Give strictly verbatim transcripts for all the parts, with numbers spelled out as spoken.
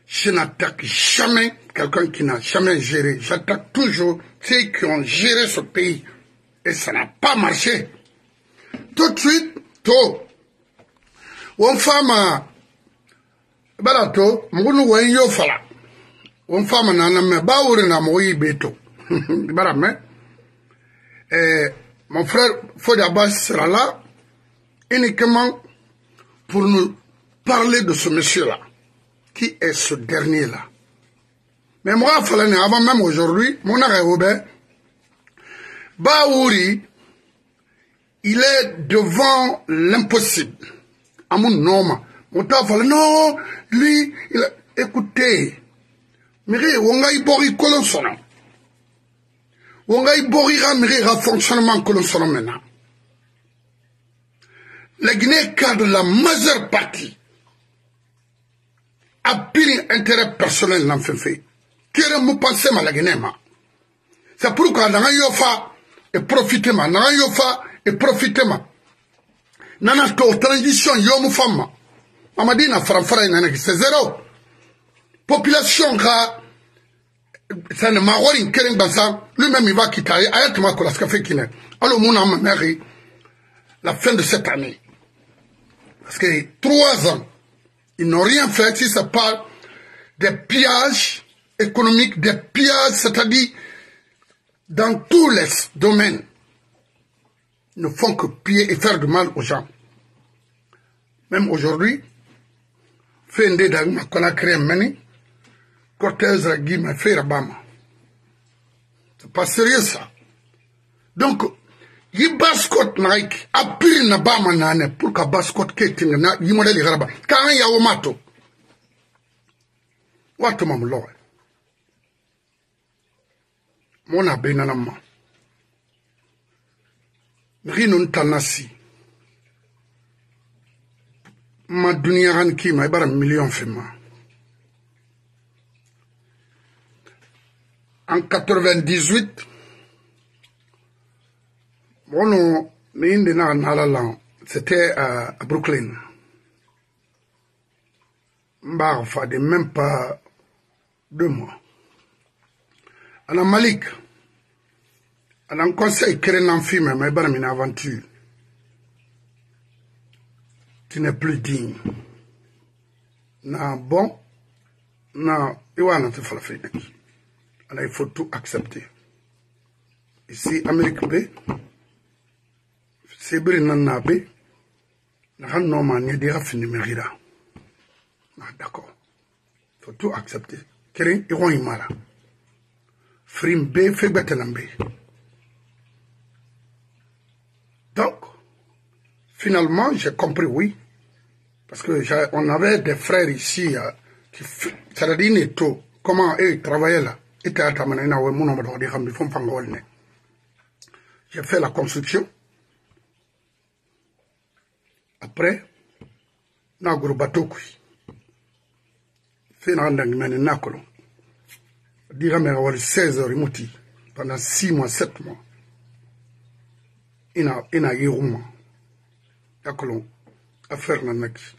je n'attaque jamais quelqu'un qui n'a jamais géré. J'attaque toujours ceux qui ont géré ce pays. Et ça n'a pas marché. Tout de suite, tout. Une femme, barato, m'gunu wen yo fala. Une femme n'a me baoure na moyi beto. Barame. Et mon frère Fodi Abbas sera là uniquement pour nous parler de ce monsieur-là. Qui est ce dernier-là? Mais moi, avant même aujourd'hui, mon arrêt Baouri, il est devant l'impossible. À mon nom. Mon temps, non, lui, il a écouté. Mais on a ibori colonsono. On a ibori ramira fonctionnement colonsono maintenant. La Guinée cadre la majeure partie. A pris intérêt personnel dans ce fait. Qu'est-ce que vous pensez à la Guinée? C'est pourquoi dans un yofa et profitez ma, dans un yofa et profitez ma. Dans la transition yomu femme, Amadina Franfara c'est zéro. Population ka, ça ne m'a rien qu'un bassin, lui-même il va quitter. Ayat ma colas café qui n'est. Alors mon âme mère, la fin de cette année, parce que trois ans. Ils n'ont rien fait si ce n'est pas des pillages économiques, des pillages, c'est-à-dire dans tous les domaines. Ils ne font que piller et faire du mal aux gens. Même aujourd'hui, Fende Dagma Konakri Meni, Cortez Ragui m'a fait Rabama. C'est pas sérieux ça. Donc, yi baskot naik apiri na ba manane pour ka baskot keting na yi modeli garaba kan ya wo mato watu mamlo mona benana ma rino tanasi ma dunia ran ki ma bara million fema en quatre-vingt-dix-huit. Bon, c'était à Brooklyn. Bah, ça fait même pas deux mois. À la Malik, à un conseil créé un film, mais il y a une aventure. Tu n'es plus digne. Non, bon, non, il faut tout accepter. Ici, Amérique B. C'est bien nabe, n'a non man déjà fini merira. Ah d'accord, faut tout accepter. Kérin iron imara. Frim B fait betelambe. Donc, finalement, j'ai compris oui, parce que on avait des frères ici euh, qui, c'est-à-dire tout, comment eux travaillaient là. Et à Tamanina ou mon nom de Rambi font fangolne. J'ai fait la construction. Après, na guru batokui. Fait na ndang mene nakolo. Dira me awali seize heures imuti. Pendant six mois, sept mois. Ina, ina yiruma. Yakolo. Affaire na naki.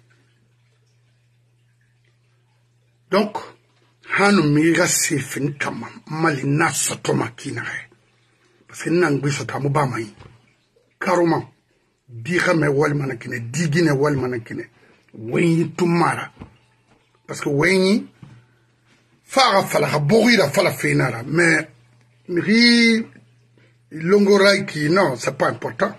Donc, hanu mira se fin kama. Mali na sotoma kinare. Parce que nangbi sotamu bamai. Karoma. Dira me wal manakine, digine wal manakine, wenyi tumara. Parce que wenyi, fara fala, bourrira fala fenara, mais, miri, longorai qui, non, c'est pas important.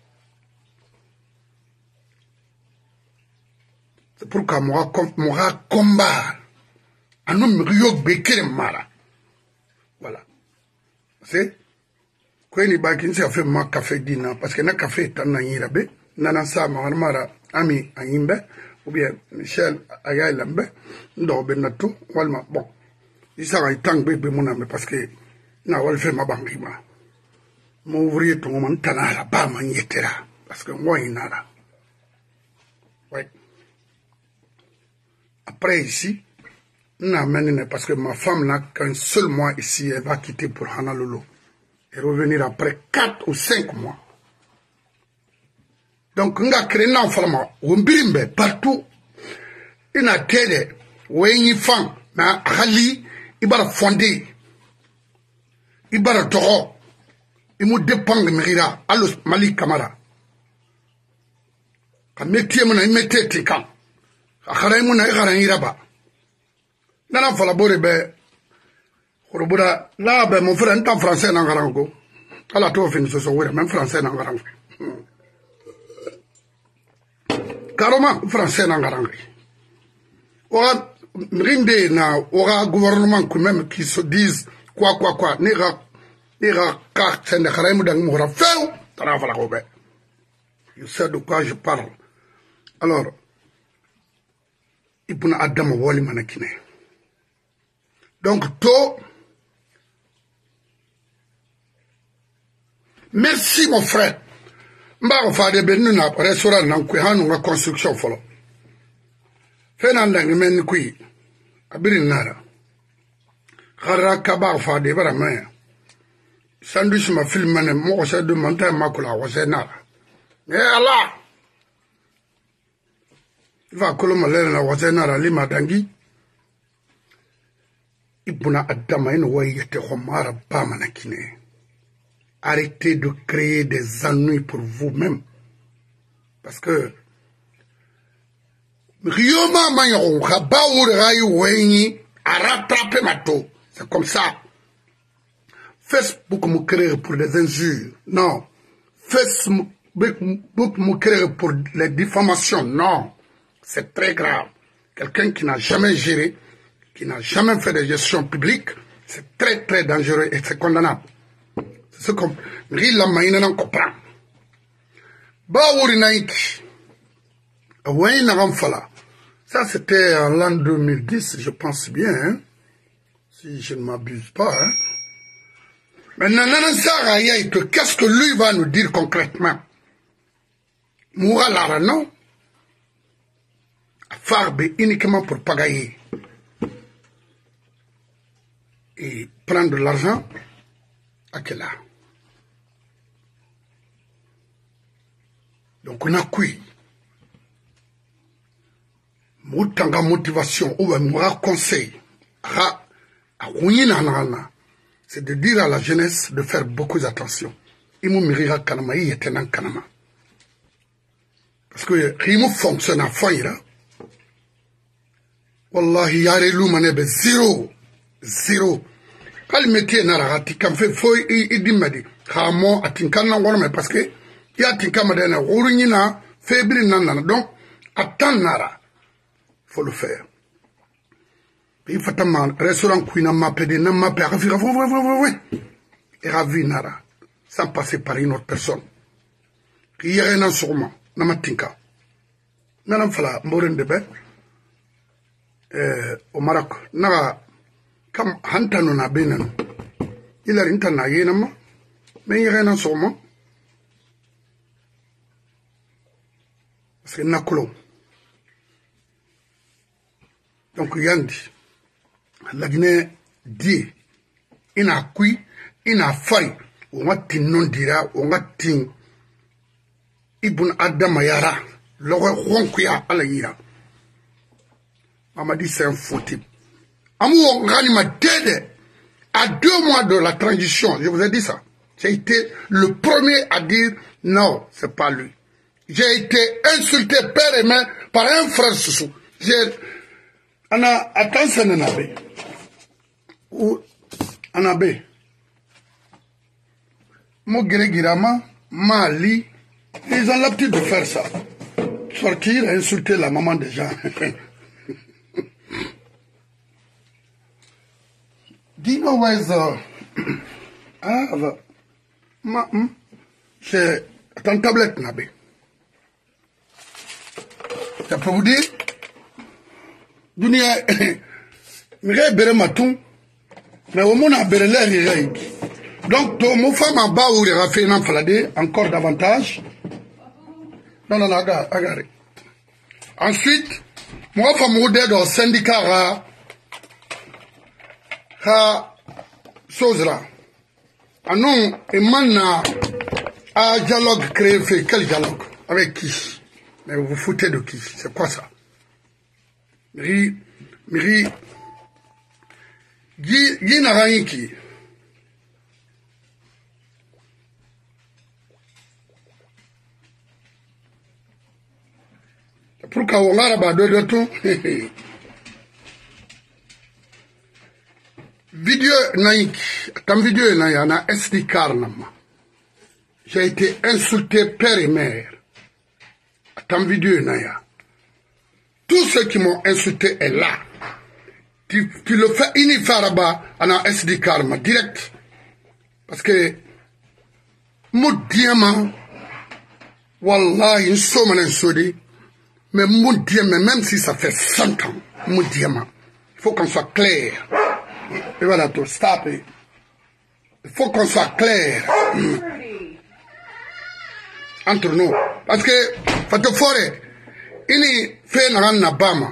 C'est pourquoi moi, moi, combat, anou miriyo bekere mara. Voilà. C'est, Quand il y a fait ma café dina, parce que na café est en Irabe, nana sa mara ami Aimbe, ou bien Michel Ayalambe, ndo benato, walma, bon. Il s'en est tant bébé mon ami, parce que na wal fait ma banquima. Mon ouvrier ton moment tana la ba manietera, parce que moi il n'a. Ouais. Après ici, n'a mené parce que ma femme n'a qu'un seul mois ici, elle va quitter pour Honolulu. Et revenir après quatre ou cinq mois. Donc, on a créé un enfant, on bimbe partout. Il a créé wenyi fan na khali ibara fondé ibara toro imu dépend mirira allo Mali Camara ka métier mona métier tikan khara mu na khara iraba nana fala bore be khurubura la be mon frère en français na ngarango ala to fin so so wera même français na ngarango karoma français na ngarango ora rinde na ora gouvernement quand même qui se disent quoi quoi quoi nira nira carte de khara mu dang mo rafel tara fala ko be you sais de quoi je parle. Alors ibuna adama woli manakine donc to merci mon frère mba fa de bennu na restaurant nan ku hanu nga construction folo fena ndang men ku abirin nara khara ka ba fa de bara ma sandwich ma film man mo sa de monta makula wa nara mais Allah va koloma lele na wazena la lima dangi ibuna adama ino wayete khomara ba manakine. Arrêtez de créer des ennuis pour vous-même parce que rioma mayon khabaour ray wayni a rattraper mato, c'est comme ça. Facebook me crée pour des injures, non. Facebook me crée pour les diffamations, non. C'est très grave. Quelqu'un qui n'a jamais géré, qui n'a jamais fait de gestion publique, c'est très très dangereux et c'est condamnable. C'est ce qu'on rit la maïna n'en comprend. Baouri naïki. Aouaï n'aramfala. Ça c'était en l'an deux mille dix, je pense bien, hein? Si je ne m'abuse pas. Hein? Maintenant, qu'est-ce que lui va nous dire concrètement? Moura Lara, non? Farbe uniquement pour pagailler et prendre de l'argent à quel âge? Donc on a quoi? Moutanga motivation ou un conseil c'est de dire à la jeunesse de faire beaucoup d'attention. Il m'a mirira kanama il était dans kanama parce que il m'a fonctionne à fond là. Wallahi yare lumane be zéro zéro kal métier na rati kam fe foy idimadi khamo atinkan ngor me parce que ya tinkama dena urunyi na febri nan donc atan nara faut le faire il faut tellement restaurant kuina m'appeler na m'appeler rafira et ravi nara sans passer par une autre personne qui yare nan sûrement na matinka nanam fala mborende be Euh, au Maroc, naga kam hantano na benan ila rinta na yena ma mais yere na soma c'est nakulo donc yandi la Guinée dit ina kui ina fay on va non dira on va tin ibn adama yara lo ronkuya ala yira. On m'a dit c'est un faux type. Amour Ranima Dede, à deux mois de la transition, je vous ai dit ça. J'ai été le premier à dire non, c'est pas lui. J'ai été insulté père et mère par un frère Soussou. J'ai. Ana, attention, Anabé. Ou Anabé. Mogere Girama, Mali, ils ont l'habitude de faire ça. Sortir et insulter la maman des gens. Dis-moi où est-ce ah ma c'est ton tablette Nabé. Ça peut vous dire Dunia Mire bere matou mais au moins a bere l'air donc ton mon femme en bas où il a fait un enfladé encore davantage. Non non non regarde regarde. Ensuite moi femme au dans syndicat ha chose là. Ah non, et maintenant, un dialogue créé, fait quel dialogue? Avec qui? Mais vous vous foutez de qui? C'est quoi ça? Oui, miri gi gi na ranki pour ka wongara ba do do to vidéo naiki tam vidéo na ya na S D Karnama. J'ai été insulté père et mère. Tam vidéo na ya. Tous ceux qui m'ont insulté est là. Tu, tu le fais inifaraba à S D Karma direct. Parce que mon diamant, wallahi, une somme en soudi, mais mon diamant, même si ça fait cent ans, mon diamant, il faut qu'on soit clair. Et voilà tout, stop it. Il faut qu'on soit clair entre nous. Parce que, Fatou Forêt, il fait un nabama.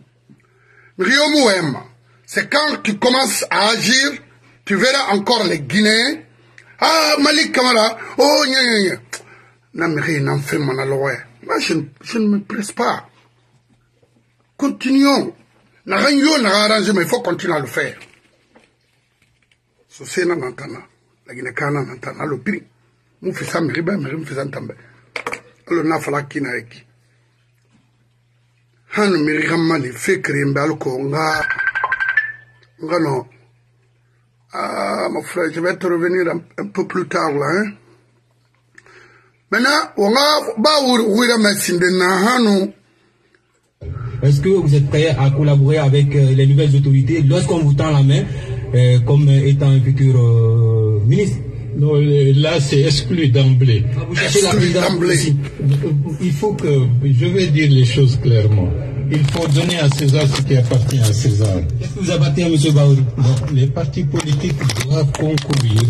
C'est quand tu commences à agir, tu verras encore les Guinéens. Ah, Malik Kamara, oh, gna gna gna. Non, mais rien n'en fait mon aloe. Moi, je, je ne me presse pas. Continuons. N'a rien n'a arrangé, mais il faut continuer à le faire. So, c'est nan antana. La Guinée Kana n'entana le prix. Mon fils a mériba, mais mon fils a tombé. Alors, n'a fallu qu'il n'aille. Han mirigamani fikri mbalko nga nga non. Ah, mon frère, je vais te revenir un, un peu plus tard là, hein. Maintenant, on va ba wira masinde na hanu. Est-ce que vous êtes prêt à collaborer avec euh, les nouvelles autorités lorsqu'on vous tend la main euh, comme étant un futur euh, ministre? Non, là c'est exclu d'emblée. Ah, vous cherchez la présidence. Il faut que, je vais dire les choses clairement. Il faut donner à César ce qui appartient à César. Qu'est-ce que vous appartient à M. Baouri? Les partis politiques doivent concourir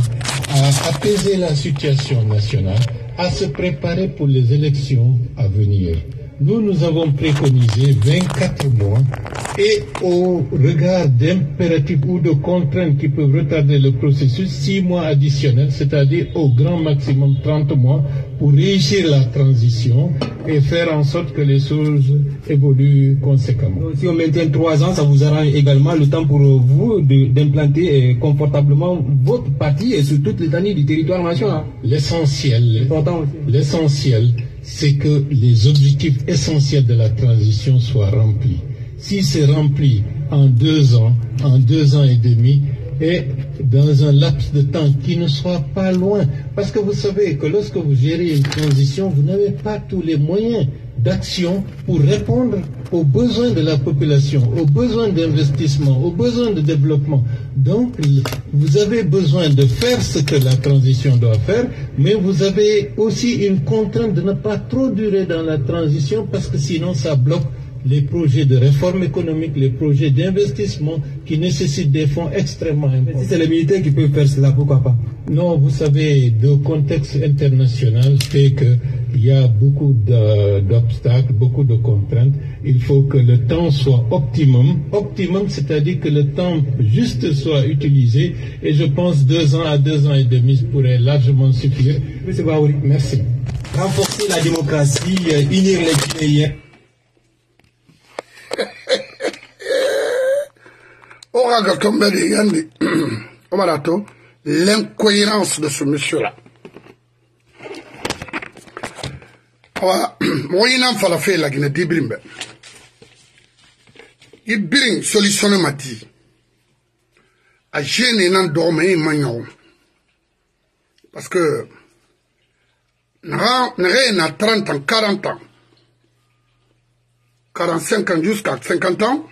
à apaiser la situation nationale, à se préparer pour les élections à venir. Nous, nous avons préconisé vingt-quatre mois et au regard d'impératifs ou de contraintes qui peuvent retarder le processus, six mois additionnels, c'est-à-dire au grand maximum trente mois pour réussir la transition et faire en sorte que les choses évoluent conséquemment. Si on maintient trois ans, ça vous arrange également le temps pour vous d'implanter confortablement votre parti et sur toute l'étendue du territoire national. L'essentiel, l'essentiel, c'est que les objectifs essentiels de la transition soient remplis. Si c'est rempli en deux ans, en deux ans et demi, et dans un laps de temps qui ne soit pas loin, parce que vous savez que lorsque vous gérez une transition, vous n'avez pas tous les moyens d'action pour répondre aux besoins de la population, aux besoins d'investissement, aux besoins de développement. Donc, vous avez besoin de faire ce que la transition doit faire, mais vous avez aussi une contrainte de ne pas trop durer dans la transition parce que sinon ça bloque les projets de réforme économique, les projets d'investissement qui nécessitent des fonds extrêmement importants. Si c'est les militaires qui peuvent faire cela, pourquoi pas? Non, vous savez, le contexte international fait qu'il y a beaucoup d'obstacles, beaucoup de contraintes. Il faut que le temps soit optimum. Optimum, c'est-à-dire que le temps juste soit utilisé. Et je pense deux ans à deux ans et demi pourrait largement suffire. Monsieur Baouri, merci. Renforcer la démocratie, unir les Guinéens. L'incohérence de ce monsieur-là. Moyen falafé la Guinée d'Ibrimbe. Ibring solutionne mati. A gêné nan dormé magnon. Parce que n'a trente ans, quarante ans, quarante-cinq ans jusqu'à cinquante ans.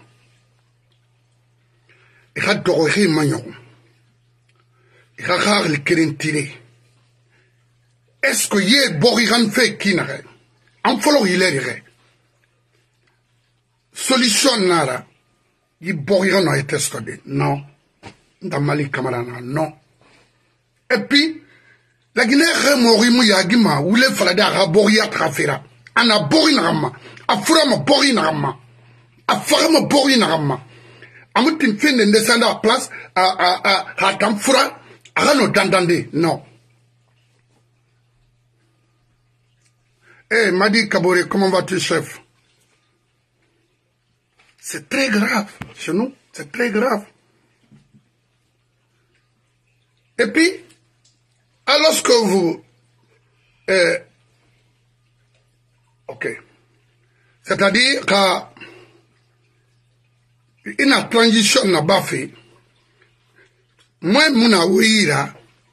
Il a doré magnon. Il a rare le kérentiré. Est-ce que yé boriran fait qui n'a rien? En follow il est rien. Solution nara. Yé boriran a été stodé. Non. Dans Mali Camarana, non. Et puis, la Guinée remorimu yagima, ou les falada raboria trafera. Ana borinama. A furama borinama. A farama borinama. Amutin fin de descendre à place à à à à Tamfura à Rano Dandande non. Eh Madi Kabore, comment vas-tu chef? C'est très grave chez nous, c'est très grave. Et puis, alors que vous... Euh, ok. C'est-à-dire qu'une transition n'a pas fait. Moi, mon ouïra,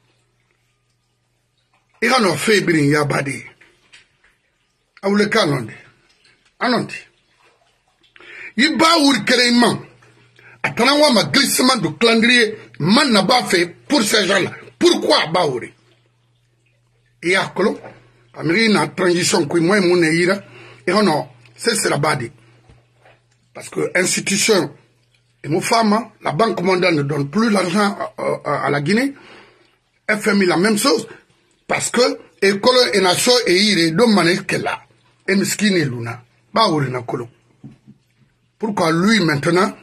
il y a un fait bien yabadi. A vous le canon. Anonti. Il va où le crément. Attends, ma glissement de calendrier, man n'a pas fait pour ces gens-là. Pourquoi Baouri? Il y a colo. Amérique na transition qui moi mon ira. Et on a, c'est la badi. Parce que institution, et mon femme, la Banque mondiale ne donne plus l'argent à, à, à la Guinée. F M I la même chose. Parce que, école et nation et ire, deux manières qu'elle a. Et miskine luna. Baouri na colo. Pourquoi lui maintenant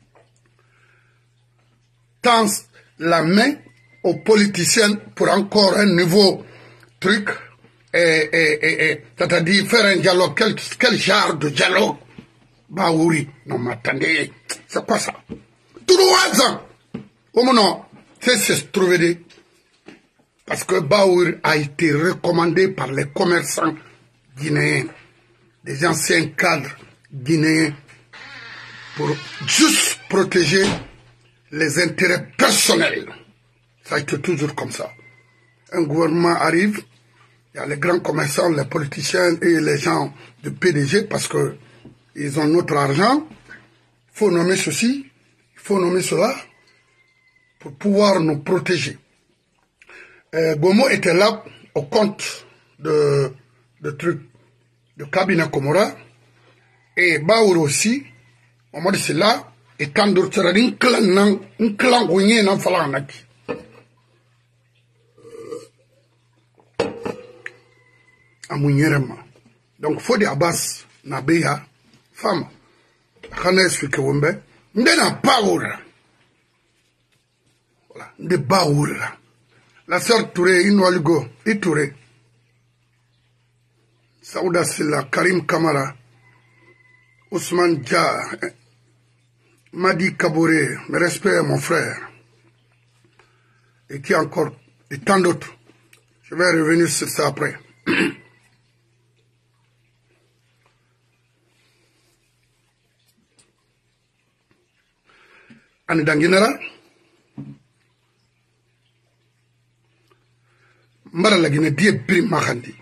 tend la main aux politiciens pour encore un nouveau truc, et, et, et, et c'est-à-dire faire un dialogue, quel, quel genre de dialogue? Bah oui, non mais attendez, c'est quoi ça? Trois ans! Au moment, c'est se trouver des... Parce que Baouri a été recommandé par les commerçants guinéens, des anciens cadres guinéens, pour juste protéger les intérêts personnels. Ça a été toujours comme ça. Un gouvernement arrive, il y a les grands commerçants, les politiciens et les gens de P D G parce que ils ont notre argent. Il faut nommer ceci, il faut nommer cela pour pouvoir nous protéger. Euh, Gomo était là au compte de, de trucs de cabinet Komora et Baouri aussi. Au moment de cela, et tant d'autres, un clan, un clan gougné n'en fallait en acquis. Amounierema. Donc, faut des abbas, nabeya, femme. Kana explique wombe. N'dena Baouri. Voilà. N'de Baouri. La sœur Touré, Inoualigo, et Touré. Saouda Silla, Karim Kamara, Ousmane Dia, Madi Kabouré, mes respects à mon frère, et qui encore, et tant d'autres. Je vais revenir sur ça après. Ani Danginara, Mbara la Guinée die biri Mahandi.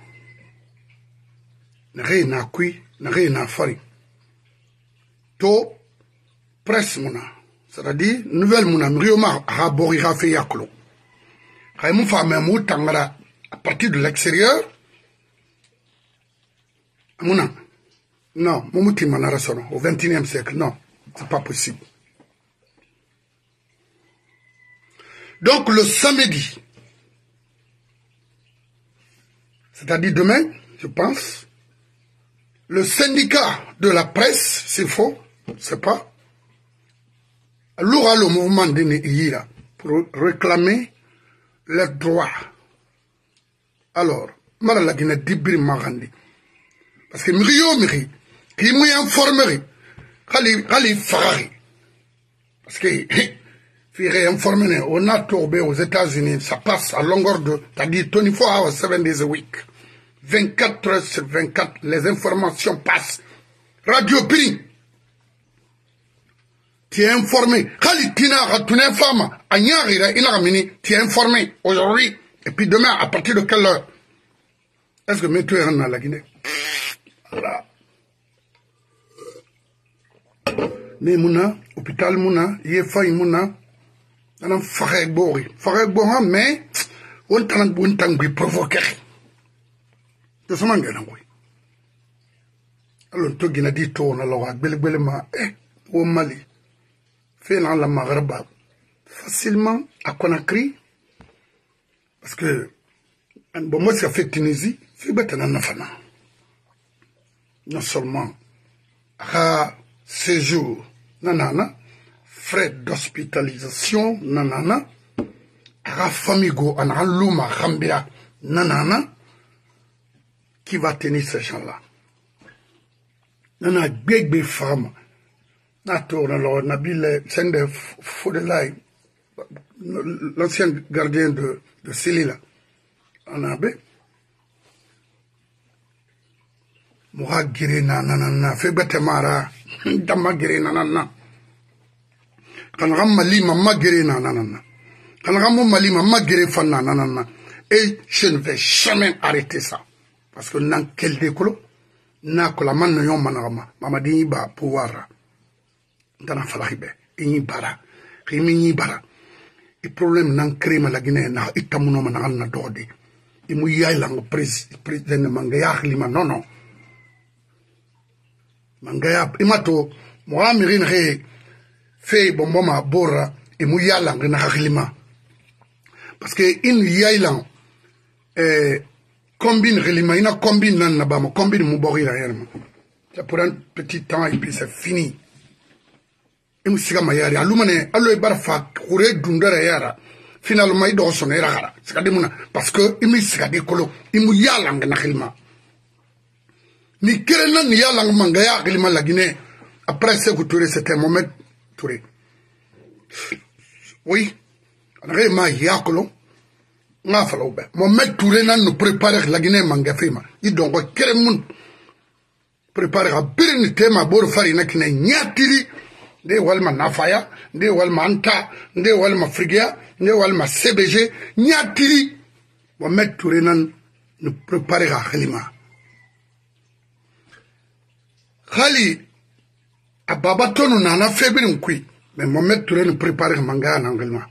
Nare na kui, nare na fari. To, presse mouna, c'est-à-dire nouvelle mouna, mrioma a bori a fait yaklo. Raymond Famemou Tangara, à partir de l'extérieur, mouna, non, Moumouti Manarasono, au vingt et unième siècle, non, c'est pas possible. Donc le samedi, c'est-à-dire demain, je pense, le syndicat de la presse, c'est faux, c'est pas, l'aura le mouvement de Nihira pour réclamer leurs droits. Alors, Mara la Guinée d'Ibri Marandi. Parce que Mrio Miri, qui m'a informé, Kali Ferrari. Parce que, Firi informé, on a tombé aux États-Unis, ça passe à longueur de, c'est-à-dire vingt-quatre hours, seven days a week. vingt-quatre heures sur vingt-quatre, les informations passent. Radio Piri. Tu es informé. Kali Tina, tu es informé. Agnarira, Inaramini, tu es informé aujourd'hui. Et puis demain, à partir de quelle heure? Est-ce que tu es en la Guinée? Voilà. Mais Mouna, hôpital Mouna, Yefaï Mouna, on a fait Bori. Fait Bori, mais on t'a on t'a provoqué. De ce moment, oui. Alors, tu as dit, tu as dit, tu as dit, au Mali, fait dans la Maghreb, facilement à Conakry, parce que, bon, moi, ça fait Tunisie, c'est bête, non seulement, à séjour, nanana, frais d'hospitalisation, nanana, à famigo, en aluma, rambia, nanana, qui va tenir ces gens-là? Nana, big, big femme. Nato, alors, Nabil Sende Foudelay, l'ancien gardien de, de Sili, en Abbé. Moura Giri Nanana, Febete Mara, Dama Giri Nanana. Quand Ramali Mama Giri Nanana. Quand Ramon Mali Mama Giri Fana Nanana. Et je ne vais jamais arrêter ça. Parce que dans quel décolo, n'a que la man de yon manama, Mamadi Ba pouvoir. Dans la falahibe, il bara, il bara. Le problème n'a créé la Guinée, n'a itamuno manana d'ordre. Il mouilla lang président Mangaya Lima, non, non. Mangaya, imato, moi, mirin re, fait bon mama bora, et mouilla lang Lima. Parce que in yailan, eh, combine relima, il a combine nan nabama, combine moubori la yerma. Ça pour un petit temps et puis c'est fini. Et moussiga mayari, alumane, allo e barfa, kure dundere yara, finalement il doit sonner rara. C'est qu'à dire, parce que il me siga de kolo, il mou yalang na relima. Ni kerena ni yalang mangaya relima la Guinée. Après c'est que Touré, c'était un moment Touré. Oui, on a ma yakolo. Nga falo be mo met Touré nan nous préparer la Guinée mangafima i donc kere mun préparer a birni tema bor fari na kine nyatiri de walma nafaya de walma anta de walma frigia de walma C B G nyatiri mo met Touré nan nous préparer a khalima khali ababa tonu nana febrin kui mais mo met Touré nous préparer manga na ngalma.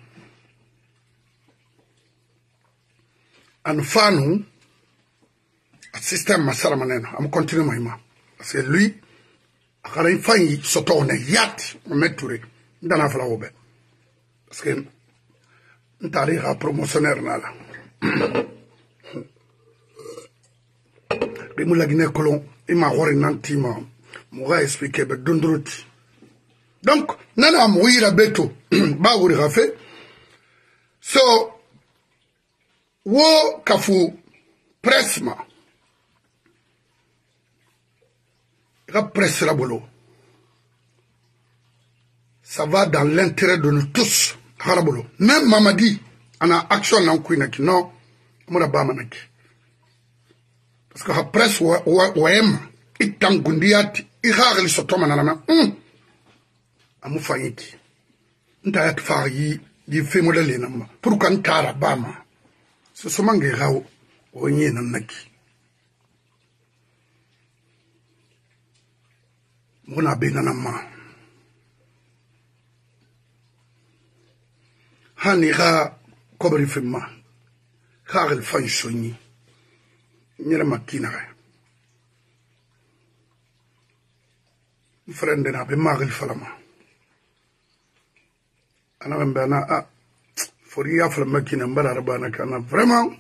En fanou, le système Massara Manena, on continue Mahima. Parce que lui, à une fin, il se tourne, yat, on met Touré, dans la flaube. Parce que, on t'arrive à promotionnaire, là. Les moulins Guinée colon, il m'a horé nanti, m'a expliqué, mais d'undruti. Donc, nana mourir à Beto, bah, vous l'avez fait. So, wo kafu presma ka presse la bolo ça va dans l'intérêt de nous tous harabolo même Mamadi ana action nan kuina ki non mo da ba manaki parce que la presse wa wa em itangundiati i hagali sotoma nana hum amu fayiti nta ya fayi di fe modele nama pour kan tara bama. Ce sont les gens qui ont été en Naki. On a bien en main. Hanira Kobrifema. Harel Fanchoni. Nira Makinare. Friend de Nabe Maril Falama. Anabana a. Foria for making a barabana kana vraiment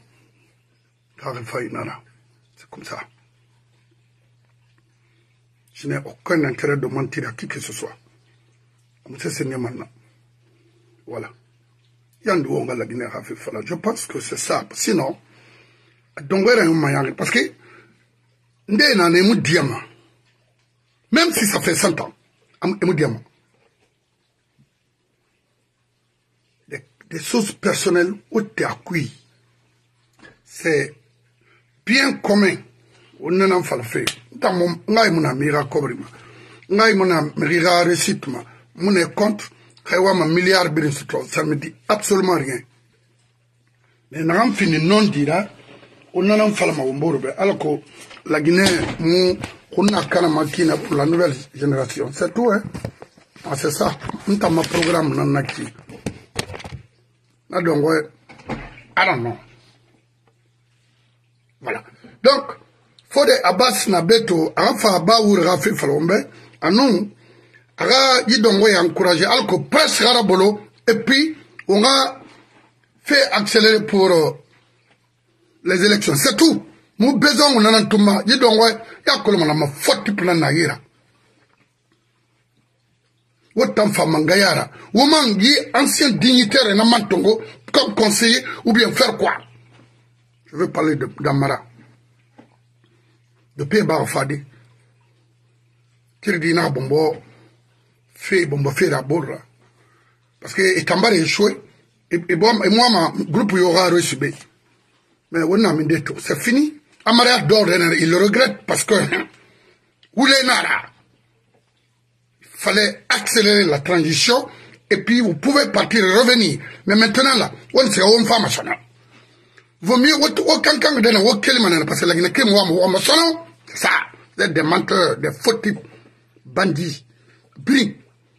c'est comme ça. Je n'ai aucun intérêt de mentir à qui que ce soit. C'est maintenant. Voilà. Je pense que c'est ça. Sinon, parce que même si ça fait cent ans, des choses personnelles où tu as acquis. C'est bien commun. On en a fait. Dans mon, ngai mona mira cobrima. Ngai mona mira récitement. Mon compte, kaiwa ma milliard birin sutro. Ça ne me dit absolument rien. Mais n'am fini non dira. On en a fait ma umborbe. Alors que la Guinée, on a kana makina pour la nouvelle génération. C'est tout, hein. Ah, c'est ça. On t'a ma programme nanaki. I don't know. Voilà. Donc, faut de Abbas Nabeto, Afa Baour Rafi Falombe, à nous, Ara Yidongo encourager, alco presse Garabolo, et puis, on a fait accélérer pour euh, les élections. C'est tout. Nous besoin, on en a tout ma, Yidongo, Yakoloma, ma faute pour la naïra. Autant femme mangayara, woman yi ancien dignitaire et namantongo, comme conseiller, ou bien faire quoi? Je veux parler de d'Amara, de P. Barfadi, Kirdina Bombo, fait bon bah faire à bord parce que Etambara est échoué et, et bon et moi ma groupe y aura reçu mais on a mis des tout c'est fini Amara d'ordre il le regrette parce que Oulenara il fallait accélérer la transition et puis vous pouvez partir et revenir mais maintenant là on sait on femme ça vaut mieux aucun quand de auquel manière parce que la Guinée moi moi ça c'est des menteurs des faux types bandits bling.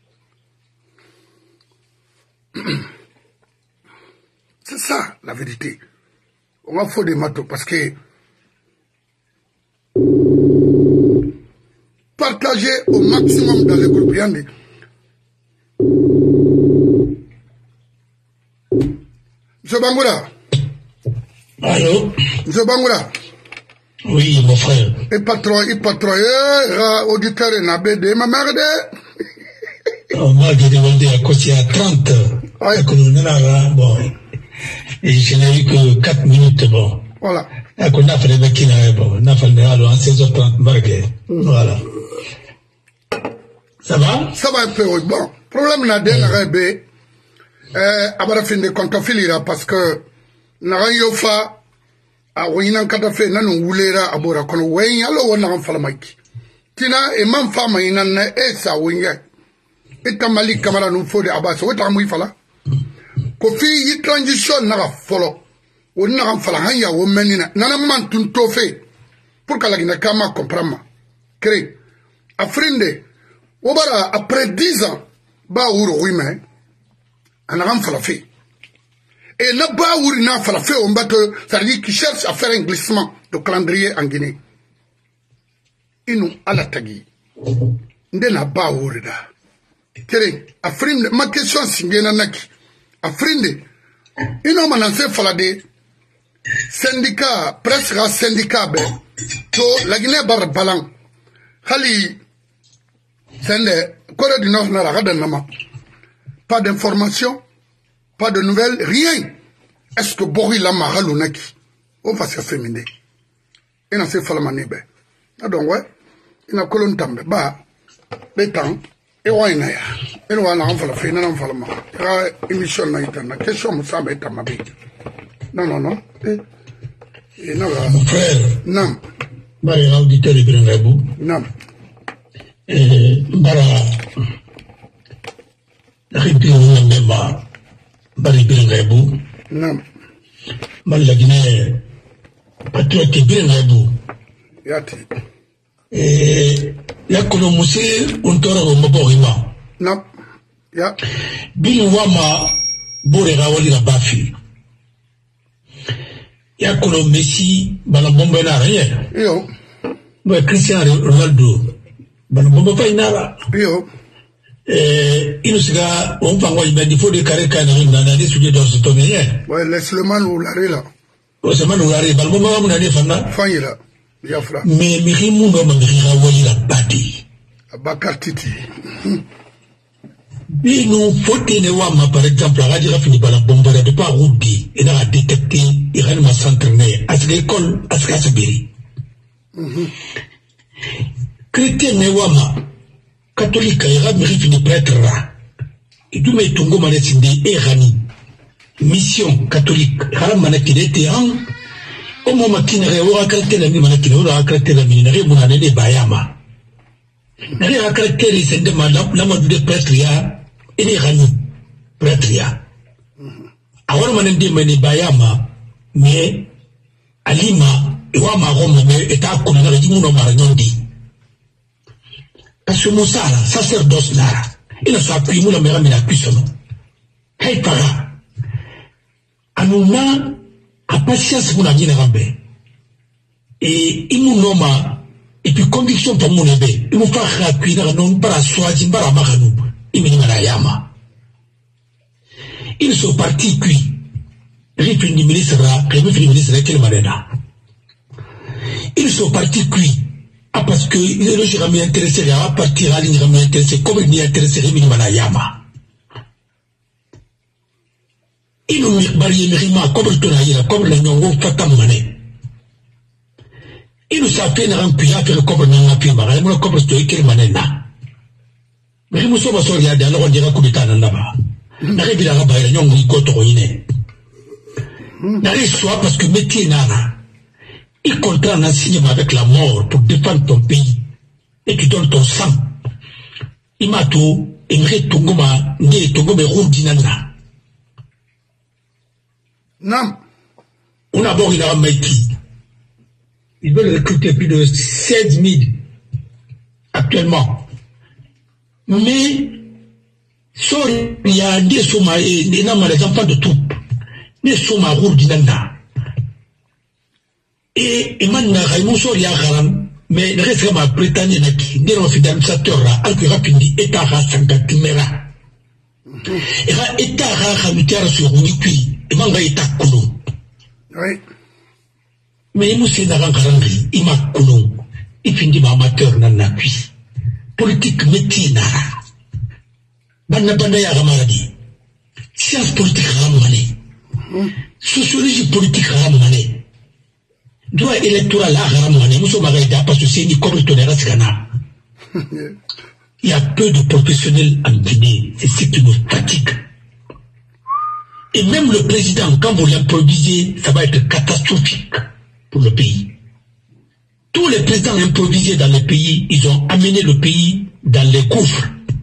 C'est ça la vérité. On va faire des matos parce que partager au maximum dans les groupes. Yandi. Monsieur Bangoura. Allô? Monsieur Bangoura. Oui, mon frère. Et patron, et patron, et auditeur, et nabé de ma mère de. On m'a demandé à côté à trente. Bon. Et je n'ai eu que quatre minutes, bon. Voilà. Et qu'on a fait des qui n'avaient bon. On a fait des en seize heures trente, marqué. Voilà. Ça va? Ça va un peu, oui. Bon. Problème n'a d'un rébé. Euh, abara fin de compte filira parce que, n'a yo fa, a wina kata fe, nanu wulera abora kono wenya, alo wana ngam falamaiki. Tina, e mam fama inana, e sa wenya. Eta Malik Kamara nous faut de Abbas, ou ta mouille fala. Kofi yi transition na folo. Ou na fala hanya ou menina. Nana man tun tofe. Pour que la Guinée kama comprenne. Cré. Afrine. Obara après dix ans. Ba ouro oui mais. Anagam fala fait. Et le ba ouri na fala fait. On bat que ça dit qu'il cherche à faire un glissement de calendrier en Guinée. Inu ala tagi. Ndena ba ouri da. Kéré, Afrine, ma question c'est bien naki. Afrine, ils ont lancé falade syndicat, presque un syndicat, ben, to la Guinée bar balang. Hali, c'est le Corée du Nord n'a rien nama. Pas d'information, pas de nouvelles, rien. Est-ce que Bori lama halou naki? On va se féminer. Il n'a fait falamané ben. Donc ouais, il n'a colonne tambe. Bah, les temps. Et ouais, na ya. Et ouais, na on va la faire, na on va la ma. La émission na ita na question mo samba ita ma bi. Non non non. Eh, eh na la. Mon frère. Non. Bari auditeur de Grengabou. Non. Eh, bara. Ripi on memba. Bari Grengabou. Non. Bari la Guinée. Patriote Grengabou. Yati. Eh, ya kono musi untoro go maborima. Non. Ya. Bini wama bore rawali na bafi. Ya kono Messi bana bombe na rien. Yo. Moi Cristiano Ronaldo bana bombe pa inara. Yo. Eh, inusiga on va ngoi ben il faut de carré kana na na des sujets dans ce tonnerre. Ouais, laisse le man ou la là. O se man ou la bana bombe na de fana. Fanyira. Ya fra. Mais miri mundo ma miri rawali na badi. Abakar Titi. Bino fote ne wama par exemple la radio fini par la bombe de pas roudi et n'a détecté il va ma s'entraîner à l'école à ce cas sabiri. Chrétien ne wama catholique il va mériter fini prêtre là. Et tout mais tungo manetindi et rani mission catholique haram manetindi était en au moment qui ne réouvre caractère la mi manetindi ou la caractère la mi n'arrive mon année de bayama. N'arrive à caractère c'est de madame la mode de prêtre ya ini rani prêtre ya. Awar manende mani bayama mais alima ewa maromo mais eta kuna na jimu no maranyondi. Parce que Moussala, sacerdoce là, il ne soit plus la mère mais la puissance. Hey para. Anuna a patience pour la vie rambe. Et il nous nomme et puis conviction pour mon ébé. Il nous fait rapide non para soaji para maganou. Il me dit malayama. Ils sont partis puis réfini ministre là, réfini ministre quel malena. Ils sont partis puis ah parce que il est jamais intéressé à partir à l'île jamais intéressé comme il n'y est intéressé à Manayama. Il nous marie mérima comme le tonaïra comme le nyongo fatam mané. Il nous a fait un puya faire comme le nyongo pima, il nous comme le stoïque manena. Mais nous sommes sur les alors on dira coup d'état là-bas. N'arrive à la baille, on y compte ruiné. N'arrive soit parce que métier nana. Il contrat un enseignement avec la mort pour défendre ton pays. Et tu donnes ton sang. Il m'a tout, il me tongoma, né tongoma roule dinana. Non. On a bon, il a Maïti. Ils veulent recruter plus de seize mille actuellement. Mais, il y a des sommes, les enfants de troupes, des sommes à roule dinana. Et maintenant, Raymond Sori a garan, mais le reste ma prétendue n'a qui, n'est pas fidèle administrateur là, al rapide, état ra sangatimera. Et ra état ra hamitiara sur Wikui, et manga état kuno. Oui. Mais il m'a dit que il m'a kuno, il finit ma amateur n'a n'a qui. Politique métier nara. Banda banda ya ramaradi. Science politique ramane. Sociologie politique ramane. Droit électoral là, ramane. Nous sommes arrivés parce que c'est une corruption Sigana. Il y a peu de professionnels en Guinée. C'est ce qui nous fatigue. Et même le président, quand vous l'improvisez, ça va être catastrophique pour le pays. Tous les présidents improvisés dans le pays, ils ont amené le pays dans les gouffres.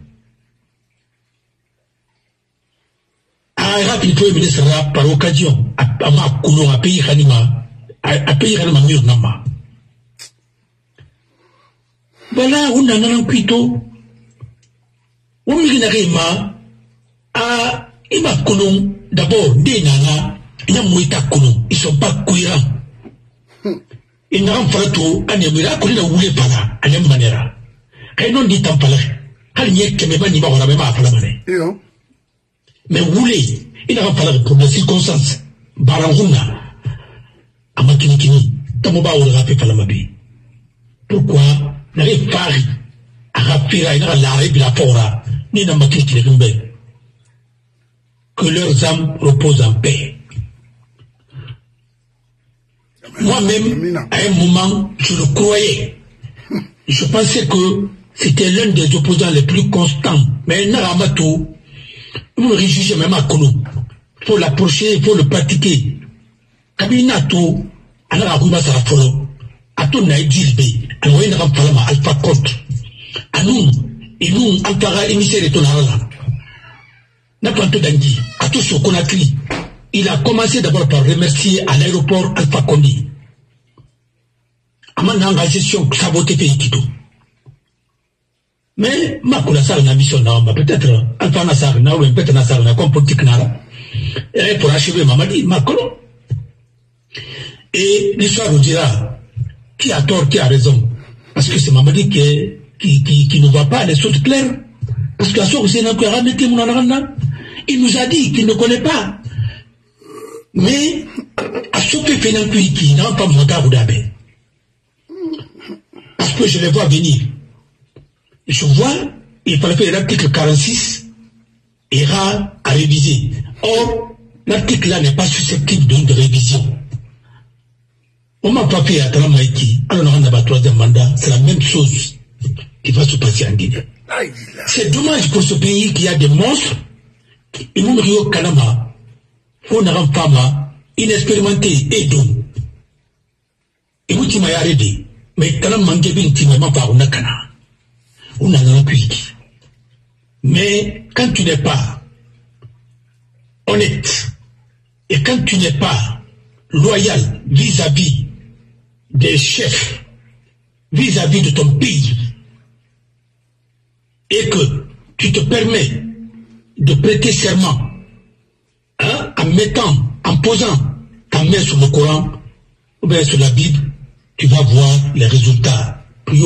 À le Premier ministre par occasion, à ma Kouno, à pays Hanima, à pays Hanima Murnama. Voilà, on a un cuito. On a à Ima Kouno, d'abord, des nana, il y a Mouita Kouno, ils ne sont pas cohérents. Il n'a pas fait tout, il n'a pas voulu parler, il n'a pas fait. Il n'a pas parlé. Il n'a pas parlé. Mais voulez, il n'a pas parlé pour des circonstances. Baranguna, Amakinikini, Tamoba ou le rappel Palamabi. Pourquoi n'avez pas à rappeler à l'arrêt de la fora, ni n'a pas quitté les que leurs âmes reposent en paix. Moi-même, à un moment, je le croyais. Je pensais que c'était l'un des opposants les plus constants. Mais Naramato, nous le réjugez même à Kono. Il faut l'approcher, il faut le pratiquer. Kabinato, Anaragouma Sarafolo, Ato Naïdilbe, Anoïn Rampalama, Alpha Contre, Anou, et nous, Alpara émissaire de Tonarala. Napanto Dandi, Ato Sokonakri. Il a commencé d'abord par remercier à l'aéroport Alpha Condé. Amana la gestion saboté pays Kito. Mais ma connaissance n'a mission n'a peut-être Alpha Nassar n'a ou peut-être Nassar n'a comme politique n'a. Et pour achever Mamadi Macron. Et l'histoire nous dira qui a tort, qui a raison. Parce que c'est Mamadi qui, qui, qui, qui ne voit pas les choses claires. Parce qu'à ce moment il nous a dit qu'il ne connaît pas. Mais, à ce que fait un pays qui n'a pas monté à Boudabé. Parce que je les vois venir. Je vois, il fallait faire l'article quarante-six, ira à réviser. Or, l'article là n'est pas susceptible de révision. On m'a pas fait à Talamaïki, alors on a un troisième mandat, c'est la même chose qui va se passer en Guinée. C'est dommage pour ce pays qui a des monstres, et nous, Rio Kanama, on a un femme inexpérimenté et doux. Et vous t'y m'avez arrêté. Mais quand on manque bien, tu m'as pas on a cana. On a un cuit. Mais quand tu n'es pas honnête, et quand tu n'es pas loyal vis-à-vis des chefs, vis-à-vis de ton pays, et que tu te permets de prêter serment, hein, en mettant, en posant ta main sur le Coran ou bien sur la Bible, tu vas voir les résultats.